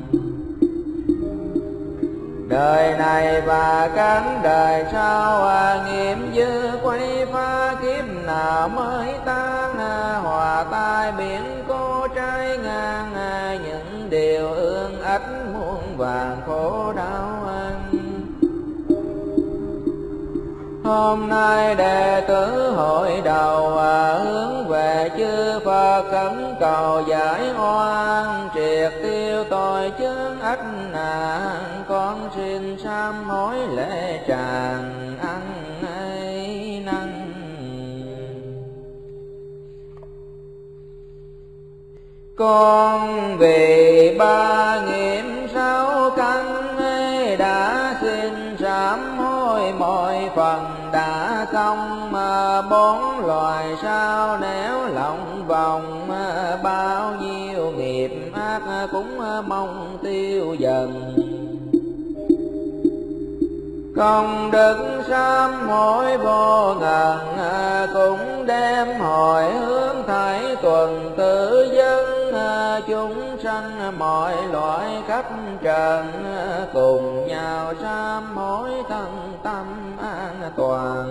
Speaker 1: Đời này và cánh đời sau, nghiệp dư quay phá kiếp nào mới tan, hòa tai biển cô trái ngang, những điều ương ách muôn vàng khổ đau anh. Hôm nay đệ tử hội đầu, hướng về chư Phật khẩn cầu giải oan, triệt tiêu tội chướng ách nạn, con xin sám hối lễ tràng ăn ấy năng. Con vì ba nghiệp sáu căn đã xin sám hối mọi phần đã xong, bốn loài sao nếu lòng vòng, bao nhiêu nghiệp ác cũng mong tiêu dần. Công đức sám hối vô ngần, cũng đem hồi hướng thảy tuần tự dân, chúng sanh mọi loại khắp trần, cùng nhau sám hối thân tâm an toàn.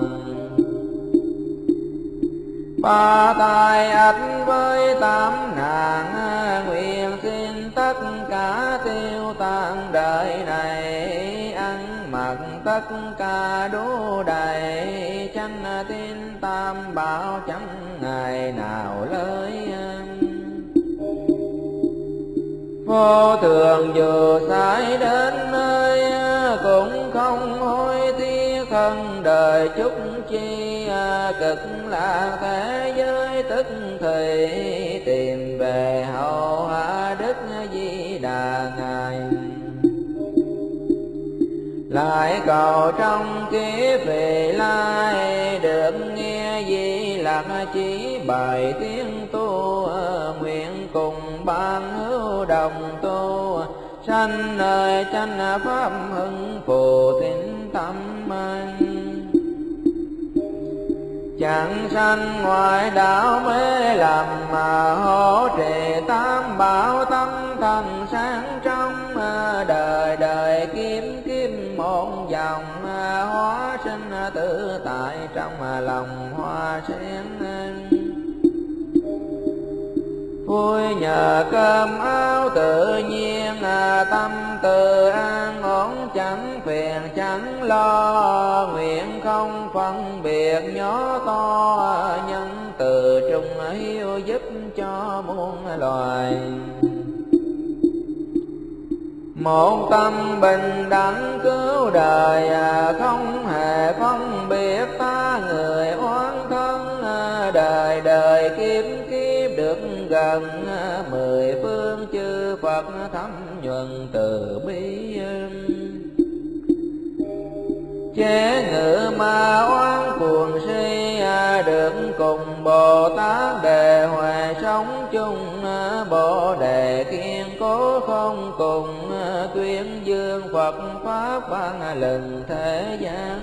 Speaker 1: Ba tai ách với tám nạn, nguyện xin tất cả tiêu tan đời này, ăn mặc tất cả đủ đầy, chánh tín tam bảo chẳng ngày nào lơi. Vô thường dù sai đến nơi, cũng không hối tiếc thân đời chút chi, cực lạc thế giới tức thì, tìm về hậu hạ đức Di Đà ngài. lại cầu trong kiếp vị lai, được nghe Di Lặc chỉ bài tiếng tu, nguyện cùng ban hữu đồng tu, sanh nơi chánh pháp hưng phù tín tâm anh. Chẳng sanh ngoại đạo mê lầm, mà hỗ trì tam bảo tâm thần sáng trong, đời đời kiếm kiếm một dòng, hóa sinh tự tại trong lòng hoa sen. Vui nhờ cơm áo tự nhiên, tâm tự an ổn chẳng phiền chẳng lo, nguyện không phân biệt nhỏ to, nhân từ trung hiếu giúp cho muôn loài. Một tâm bình đẳng cứu đời, không hề phân biệt ta người oán thân, đời đời kiếp kiếp được gần, mười phương chư Phật thấm nhuần từ bi. Chế ngự ma oán cuồng si, được cùng Bồ Tát đề huệ sống chung, Bồ đề kiên cố không cùng, tuyên dương Phật pháp ban lần thế gian.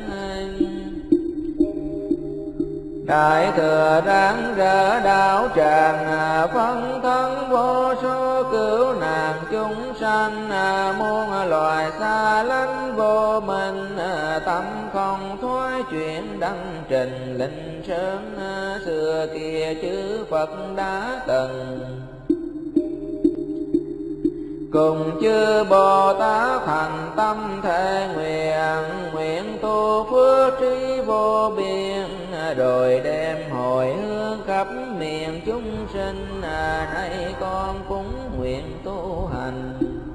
Speaker 1: Đại thừa ráng rỡ đạo tràng, phân thân vô số cứu nạn chúng sanh, muôn loài xa lánh vô minh, tâm không thoái chuyển đăng trình linh sơn, xưa kia chư Phật đã từng cùng chư Bồ Tát thành tâm thể nguyện, nguyện tu phước trí vô biên, rồi đem hồi hướng khắp miền chúng sinh, nay con cũng nguyện tu hành.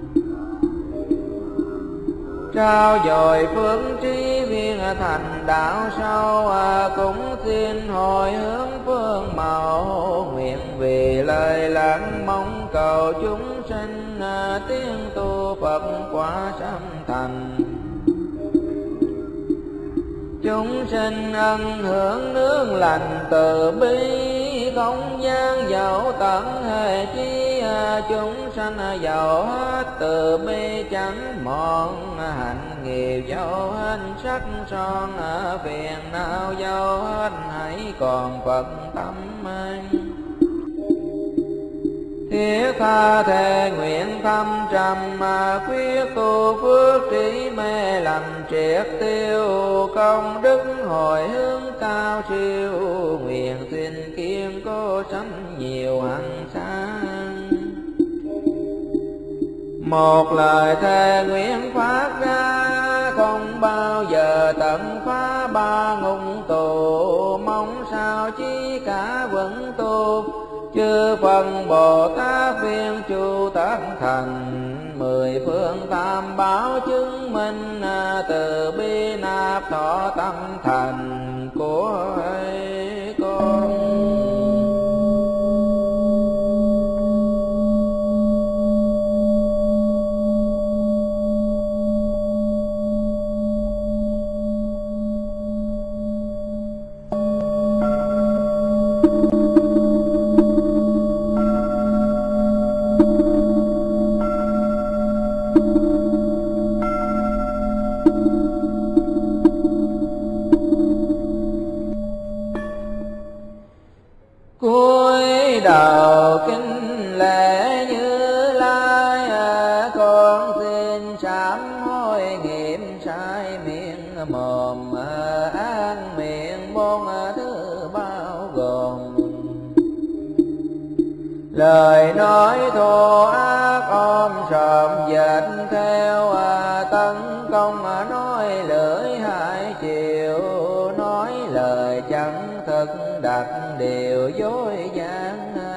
Speaker 1: Trao dồi phước trí viên thành đạo sâu, cũng xin hồi hướng phương màu, nguyện vì lời lắng mong cầu chúng sinh, tiếng tu Phật quả sanh thành. Chúng sinh ân hưởng nương lành từ bi, không gian dẫu tận hề chi, chúng sanh giàu hết từ bi chẳng mòn, hạnh nghiệp dẫu hết sắc son, phiền não dẫu hết hãy còn Phật tâm anh. Thiết tha thề nguyện thâm trầm, quyết tu phước trí mê lầm triệt tiêu, công đức hồi hướng cao siêu, nguyện xin kiên cố sanh nhiều hạnh sáng. Một lời thề nguyện phát ra, không bao giờ tận phá ba ngục tù, mong sao chi cả vẫn tu, chư Phật Bồ Tát viên chu tất thành, mười phương tam bảo chứng minh, từ bi nạp thọ tâm thành của con. Cuối đầu kinh lễ Như Lai, con xin sám hối nghiệm sai miệng mồm, an miệng bốn thứ bao gồm. Lời nói thô ác ôm sòm dệt theo, tấn công nói lưỡi hai chiều, nói lời chẳng thực đặt điều dối gian.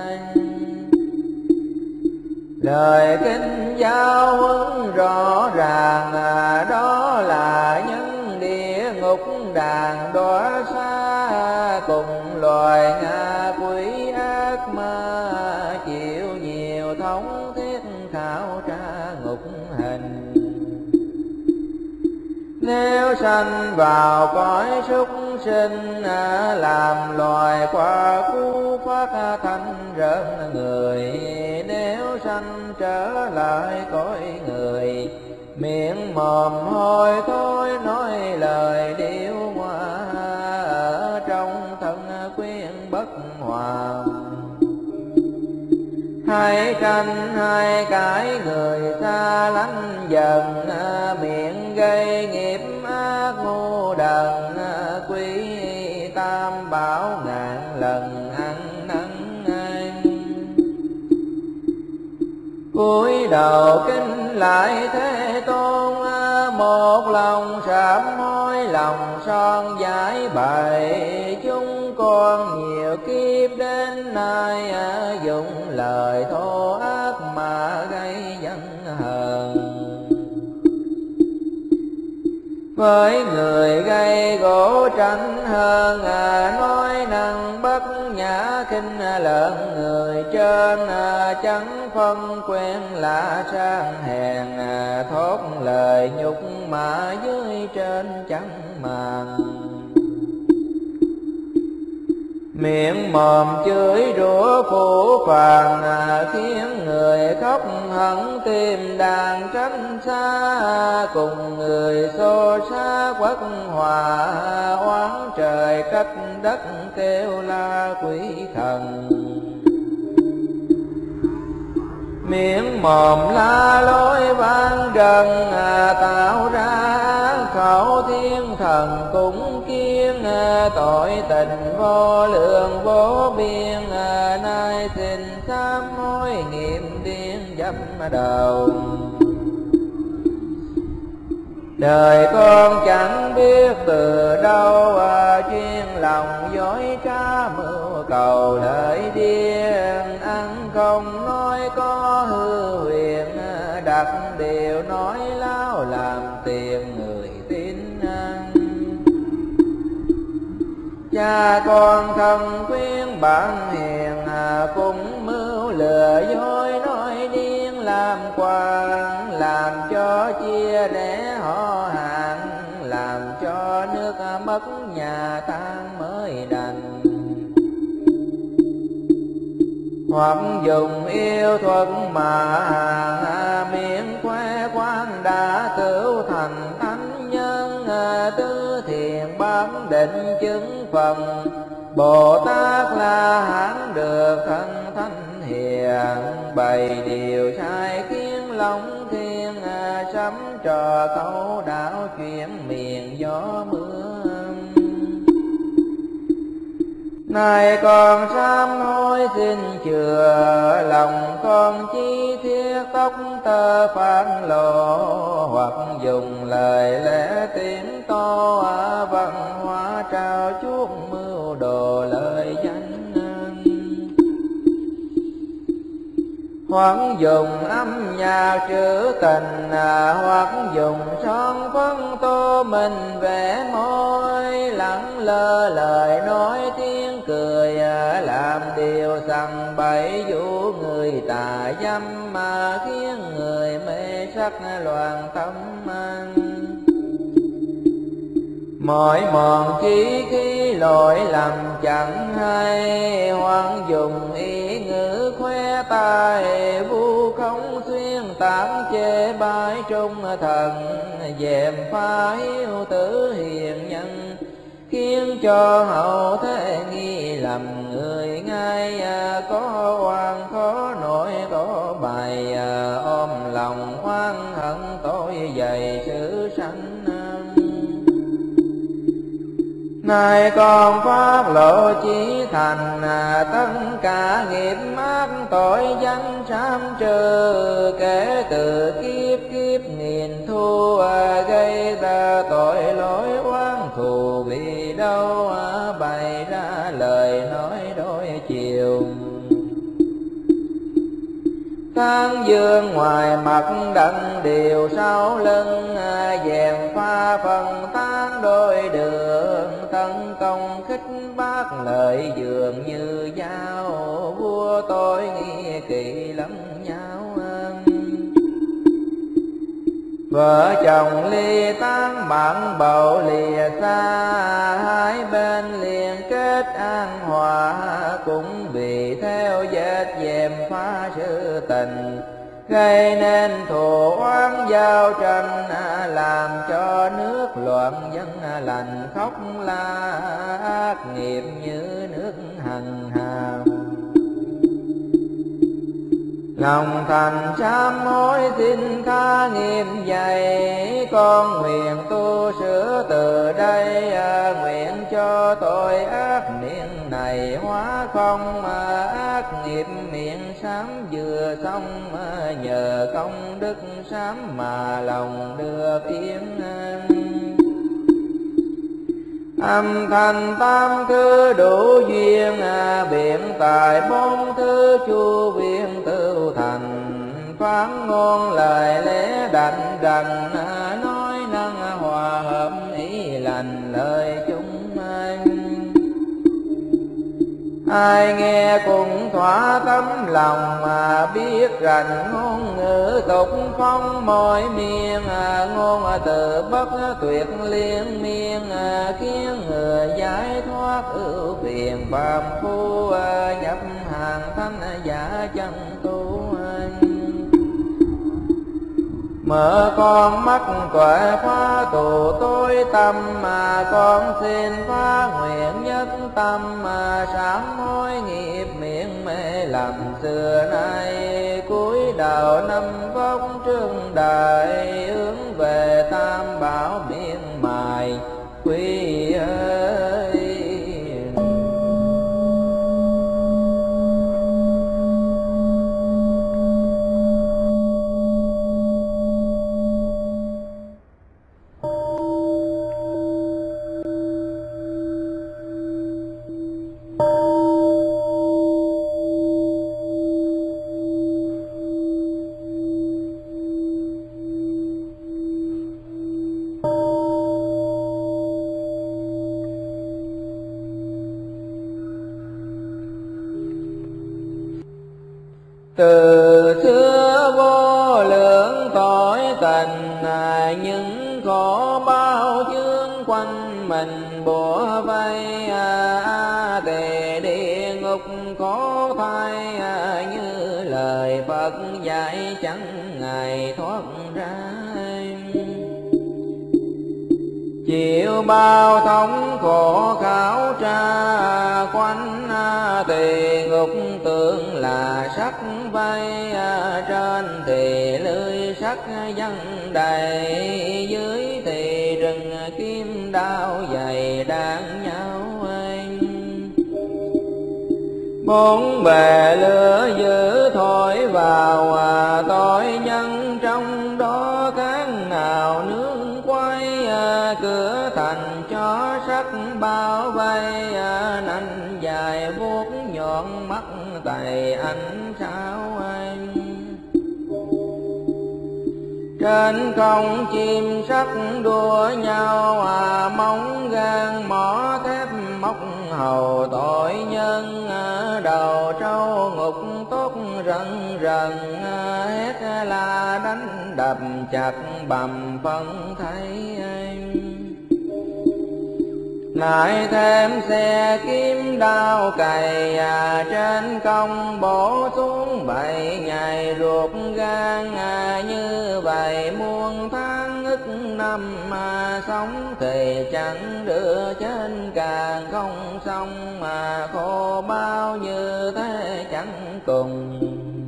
Speaker 1: Lời kinh giáo huấn rõ ràng, đó là những địa ngục đàn đọa xa, cùng loài ngạ quỷ ác ma, chịu nhiều thống thiết khảo tra ngục hành. Nếu sanh vào cõi súc sinh, làm loài qua cú phát thanh rợn người. Nếu sanh trở lại cõi người, miệng mồm hôi thối nói lời điêu hoa. Ở trong thân quyến bất hòa, hai tranh hai cái người xa lánh dần. Miệng gây nghiệp ác ngu đần, quý tam bảo ngàn lần ăn năn. Cúi đầu kính lại Thế Tôn, một lòng sám hối lòng son giải bày. Chúng con nhiều kiếp đến nay, dùng lời thô ác mà gây giận hờn. Với người gây gỗ tranh hơn, nói năng bất nhã khinh lợn người trên. Chẳng phân quen lạ sang hèn, thốt lời nhục mà dưới trên chẳng màng. Miệng mồm chửi rủa phủ phàng, khiến người khóc hẳn tim đàn tránh xa. Cùng người xô xá quất hòa, oán trời trách đất kêu la quỷ thần. Miệng mồm la lối vang trần, tạo ra khẩu thiên thần cũng kiêng. Tội tình vô lượng vô biên, nay xin sám hối nghiệm điên dâm đầu. Đời con chẳng biết từ đâu, chuyên lòng dối trá mưu cầu lợi điên. Ăn không nói có hư huyền, đặt điều nói láo làm tiền người tin ăn. Cha con thân khuyên bạn hiền, cũng mưu lừa dối nói điên làm quan. Làm cho chia rẽ họ hàng, làm cho nước mất nhà tan mới đành. Hoặc dùng yêu thuật mà miệng khoe quan đã cứu thành thánh nhân. Tứ thiền bán định chứng phần, Bồ Tát La Hán được thân thánh hiền. Bày điều sai khiến lòng thiên, sắm trò câu đạo chuyện miền gió mưa. Này con sám hối xin chừa, lòng con chi thiết tóc tơ phản lộ. Hoặc dùng lời lẽ tiếng to, văn hóa trao chuốc mưu đồ lời danh. Hoặc dùng âm nhạc trữ tình, hoặc dùng son phấn tô mình vẽ môi. Lẳng lơ lời nói tiếng cười, làm điều sằng bậy dụ người tà dâm. Mà khiến người mê sắc loạn tâm anh. Mỗi mòn chí khi lỗi lầm chẳng hay, hoặc dùng ý ngữ khoe tài vu không xuyên tạm chê bai trung thần. Dèm pha hiếu tử hiền nhân, khiến cho hậu thế nghi lầm người ngay. Có oan khó nổi có bài, ôm lòng oan hận tội dày sự sanh. Này con phát lộ chí thành, tất cả nghiệp ác tội danh sám trừ. Kể từ kiếp kiếp nghìn thu, gây ra tội lỗi oán thù. Vì đâu bày ra lời nói đôi chiều. Tán dương ngoài mặt đặng điều sau lưng, dèm pha phần tán đôi đường. Tấn công khích bác lợi dường như dao, vua tôi nghi kỵ lẫn nhau. Vợ chồng ly tán bạn bầu lìa xa, hai bên liên kết an hòa, cũng vì theo vết dèm phá sự tình, gây nên thù oán giao tranh, làm cho nước loạn dân lành khóc la, ác nghiệp như nước hằng hào. Lòng thành sám hối xin tha nghiêm dày, con nguyện tu sửa từ đây, nguyện cho tội ác niệm này hóa không, ác nghiệp miệng sám vừa xong, nhờ công đức sám mà lòng được yên an. Âm thanh tam thứ đủ duyên, biện tài bốn thứ chu viên tựu thành, phán ngôn lời lẽ đảnh đằng, nói năng hòa hợp ý lành lời chúng anh. Ai nghe cùng thỏa tấm lòng, mà biết rành ngôn ngữ tục phong mỗi miền, ngôn từ bất tuyệt liên miên, khiến người giải thoát ưu phiền phàm phu, nhập hàng thanh giả chân tu anh. Mở con mắt tuệ phá tù tối tâm, mà con xin phá nguyện nhất tâm, mà sám hối nghiệp miệng mê lầm xưa nay, cúi đầu năm vóc trương đại, hướng về tam bảo miên mài quy ơi. Từ xưa vô lượng tội tình, những khổ bao chướng quanh mình bủa vây, a tề địa ngục khổ thay, như lời Phật dạy chẳng ngày thoát ra. Chịu bao thống khổ khảo tra, quanh tỳ ngục tưởng là sắc vây, trên thì lưới sắc văng đầy, dưới thì rừng kim đao dày đan nhau anh. Bốn bề lửa dữ thổi vào, tội nhân trong đó cán nào nương quay, cửa thành cho sắc bao vây, nanh dài vuốt nhọn mắt tay anh sao anh. Trên không chim sắc đua nhau, à móng gan mỏ thép móc hầu tội nhân, à, đầu trâu ngục tốt rần rần, à, hét la đánh đập chặt bầm phân thấy anh. Lại thêm xe kiếm đao cày, à, trên công bổ xuống bảy ngày ruột gan, à, như vậy muôn tháng ức năm, mà sống thì chẳng đưa trên càng không xong, mà khổ bao như thế chẳng cùng.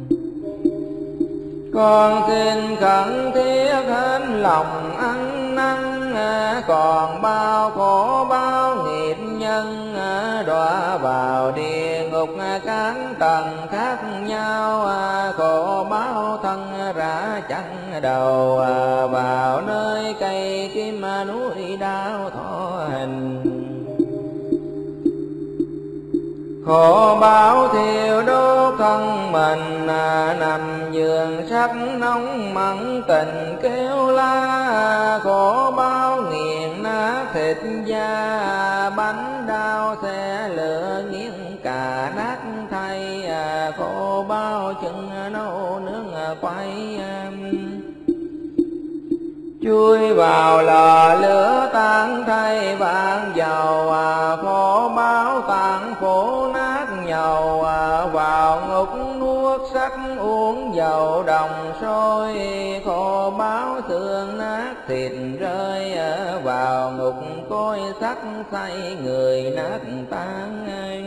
Speaker 1: Con xin khẩn thiết hết lòng ăn năn, còn bao khổ bao nghiệp nhân, đọa vào địa ngục các tầng khác nhau, khổ bao thân rã chẳng đầu, vào nơi cây kim núi đau thọ hình. Khổ báo thiêu đốt thân mình, nằm giường sắc nóng mặn tình kêu la, khổ báo nghiền nát thịt da, bánh đau xe lửa nghiến cả nát thay, khổ báo chân nấu nướng quay. chui vào lò lửa tan thay vạn dầu, à, khổ báo tàn phủ nát nhầu, à, vào ngục nuốt sắc uống dầu đồng sôi, khổ báo xương nát thịt rơi, à, vào ngục cối sắc say người nát tan.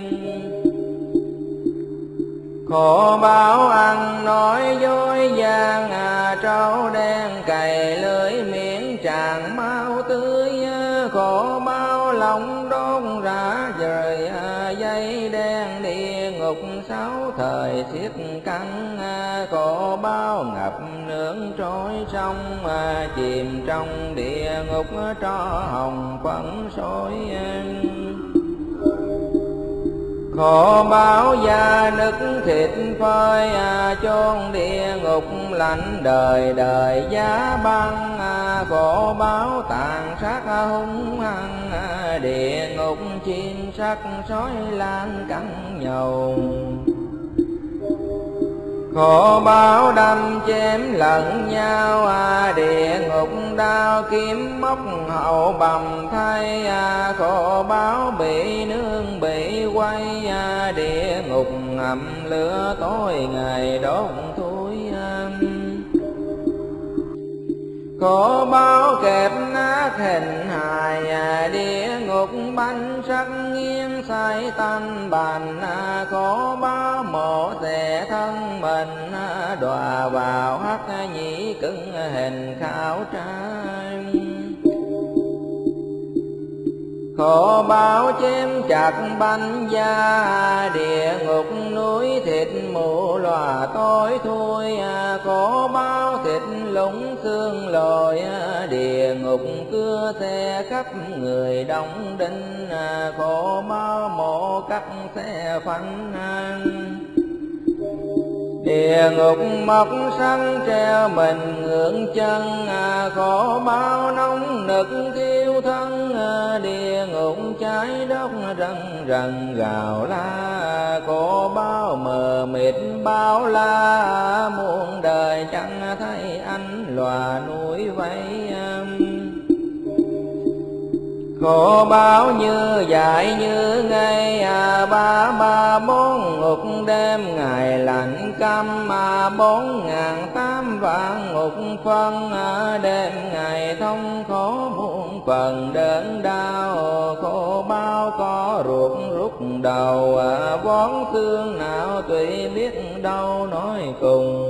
Speaker 1: Khổ báo ăn nói dối gian, à, trâu đen cày lưới miệng tràn máu tươi, khổ báo lòng đốt rã rời, à, dây đen địa ngục sáu thời xiết căng, à, khổ báo ngập nước trôi sông, à, chìm trong địa ngục tro hồng phấn sôi. Khổ báo da nứt thịt phơi, à, chôn địa ngục lạnh đời đời giá băng, à, khổ báo tàn sát hung hăng, à, địa ngục chim sắc sói lan cắn nhầu. Khổ báo đâm chém lẫn nhau, à, địa ngục đao kiếm móc hậu bầm thay, à, khổ báo bị nương bị quay, à, địa ngục ngầm lửa tối ngày đốt thui. Khổ báo kẹp nát hình hài, à, địa ngục bánh sắc nghiêng say tanh bành, à, khổ báo mổ xẻ thân mình, à, đọa vào hắc nhĩ cứng hình khảo trai. Khổ báo chém chặt bánh da, địa ngục núi thịt mù lòa tối thui, à, khổ báo thịt lũng xương lồi, à, địa ngục cưa xe khắp người đóng đinh, à, khổ báo mổ cắt xe phanh. Địa ngục mọc săn treo mình ngưỡng chân, à, khổ báo nóng nực thiêu thân, à, địa ngục cháy đốt rần rần gào la, khổ báo mờ mịt bao la, muôn đời chẳng thấy ánh lòa núi vây. Khổ báo như dại như ngây, à, ba ba bốn ngục đêm ngày lạnh căm, à, bốn ngàn tám vạn ngục phân, à, đêm ngày thông khổ muôn phần đớn đau, khổ báo có ruột rút đầu, à, vón xương nào tùy biết đâu nói cùng.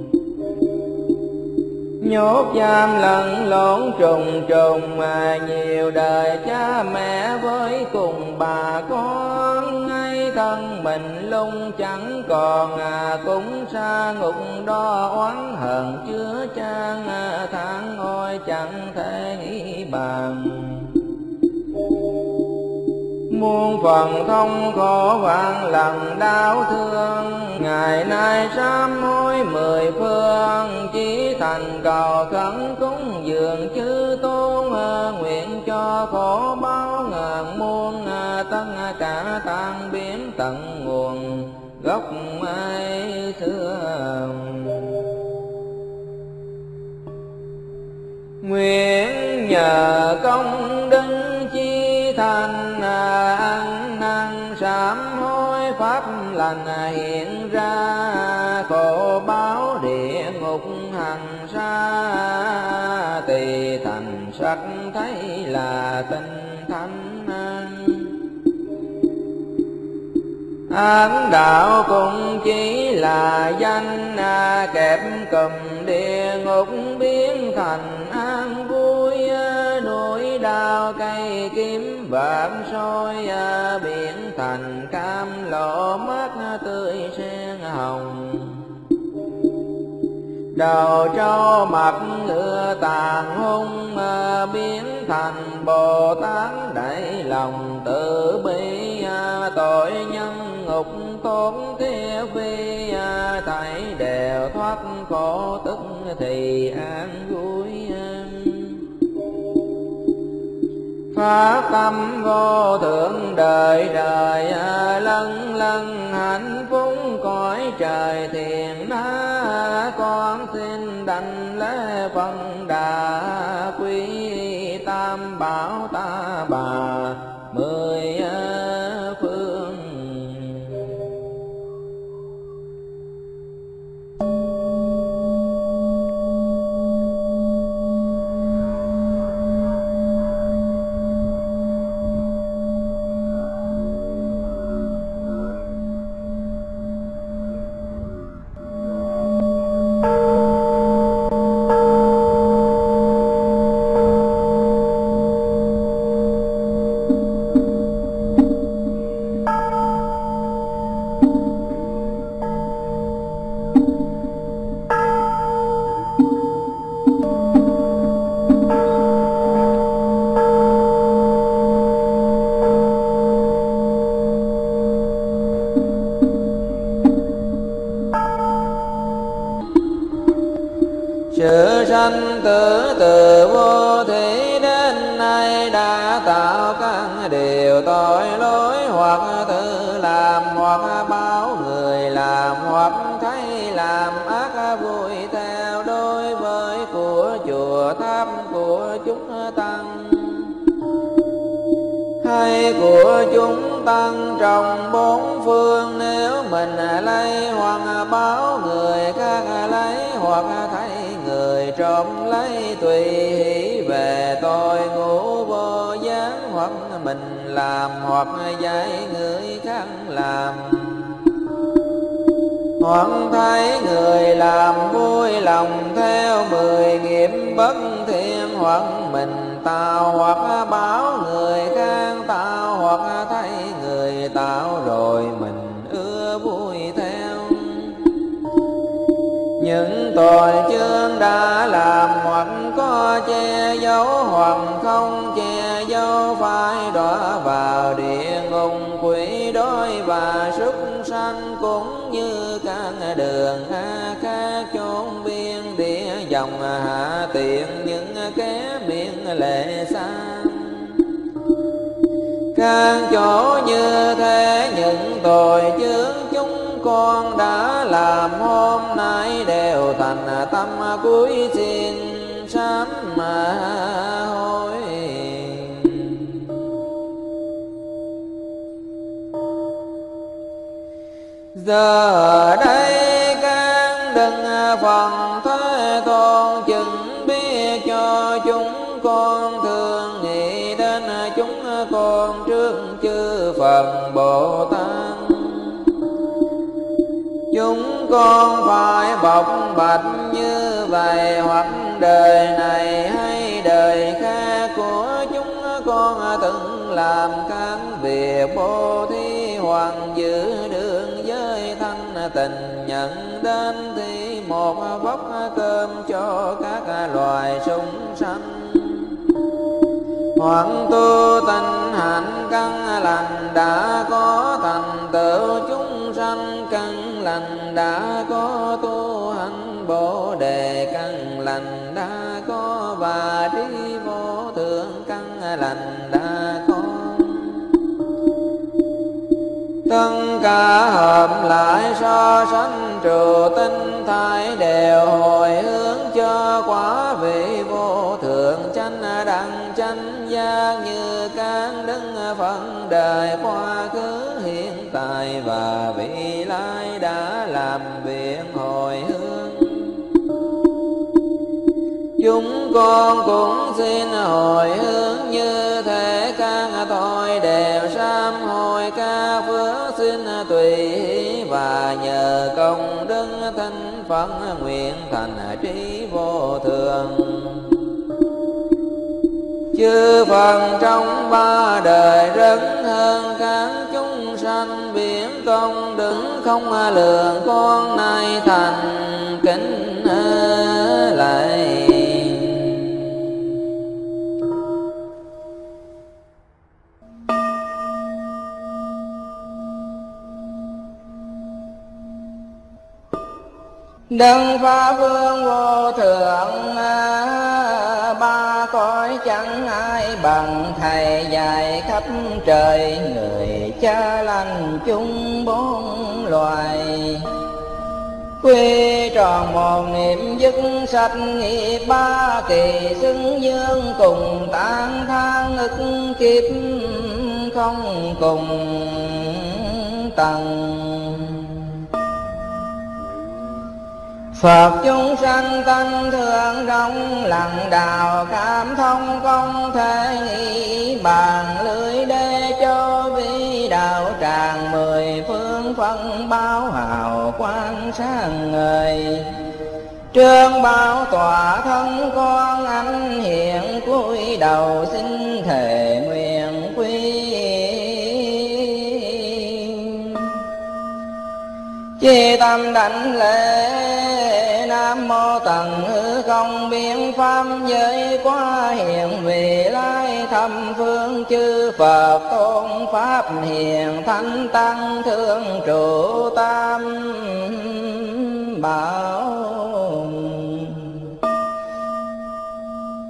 Speaker 1: Nhốt giam lẫn lộn trùng trùng, mà nhiều đời cha mẹ với cùng bà con, ngay thân mình lung chẳng còn, à, cũng xa ngục đo oán hờn chứa chan, à, tháng ôi chẳng thể nghĩ bàn. Muôn phần thông khổ vạn lần đau thương, ngày nay sám hối mười phương, chỉ thành cầu khấn cúng dường chư tôn, nguyện cho khổ báo ngàn muôn, tất cả tan biến tận nguồn gốc ai xưa. Nguyện nhờ công đức chi thành, ăn năn sám hối pháp lành hiện ra, khổ báo địa ngục hằng xa, tỳ thành sắc thấy là tinh thánh. Ác đạo cũng chỉ là danh, kẹp cùm địa ngục biến thành an vui, núi đao cây kiếm vạn soi, biển thành cam lộ mắt tươi sen hồng. Đầu trâu mặt ngựa tàn hung, biến thành Bồ Tát đầy lòng từ bi, tội nhân ngục tốn thiết phi, thảy đều thoát khổ tức thì an vui. Phát tâm vô thượng đời đời, lân lân hạnh phúc cõi trời thiền, con xin đảnh lễ phân đà quý tam bảo ta bà mười phương. Sự sanh tử từ vô thủy đến nay đã tạo các điều tội lỗi, hoặc tự làm hoặc báo người làm, hoặc thấy làm ác vui theo đối với của chùa tháp của chúng tăng hay của chúng tăng trong bốn phương. Nếu mình lấy hoặc báo người khác lấy, hoặc thấy người trộm lấy, tùy hỷ về tội ngũ vô gián, hoặc mình làm hoặc dạy người khác làm, hoặc thấy người làm vui lòng theo mười nghiệp bất thiện, hoặc mình tạo hoặc báo người khác tạo, hoặc thấy người tạo rồi mình ưa vui theo. Những tội chướng đã làm, hoặc có che giấu hoặc không che giấu, phải đọa vào địa ngục quỷ đói và súc sanh, cũng như các đường a khác chốn biên địa dòng hạ tiện, những kẻ miệng lệ sang. Các chỗ như thế những tội chướng chúng con đã làm hôm nay đều thành tâm cúi xin sám hối. Giờ đây các đấng phần Thế Tôn chứng biết cho chúng con, thường nghĩ đến chúng con trước chư Phật Bồ Tát. Chúng con phải bộc bạch như vậy, hoặc đời này hay đời khác của chúng con từng làm các việc bố thí, hoặc giữ đường giới thanh tình, nhận đến thì một bóc cơm cho các loài súc sanh, hoặc tu tình hạnh căn lành đã có thành tựu chúng sanh, căn lành đã có tu hành bồ đề, căn lành đã có và trí vô thượng, căn lành đã có. Tất cả hợp lại so sánh trụ tinh thái, đều hồi hướng cho quả vị vô thượng chánh đẳng chánh giác, như các đức phận đời quá khứ hiện tại và vị lai đã làm việc hồi hướng. Chúng con cũng xin hồi hướng như thế, các tội đều sám hối, các phước xin tùy hỷ, và nhờ công đức thanh phật nguyện thành trí vô thường. Chư Phật trong ba đời rất hơn các chúng sanh, biển công đức không lường, con nay thành kính lạy. Đấng Pháp Vương vô thượng, ba cõi chẳng ai bằng thầy, dạy khắp trời người cha lành chung bốn loài. quy tròn một niệm dứt sạch nghiệp ba kỳ, xứng dương cùng tán thang ức kiếp không cùng tầng. Phật chúng sanh tăng thượng rộng lặng đào, cảm thông công thể nghĩ bàn lưới đê cho vi đạo tràng mười phương phân báo hào quang sáng ngời. Trương bao tỏa thân con anh hiện cúi đầu xin thề nguyện quy. Chi tâm đảnh lễ Nam mô tận hư không biến pháp giới quá hiện vị lai thâm phương chư Phật tôn pháp hiền thánh tăng thương trụ tam bảo.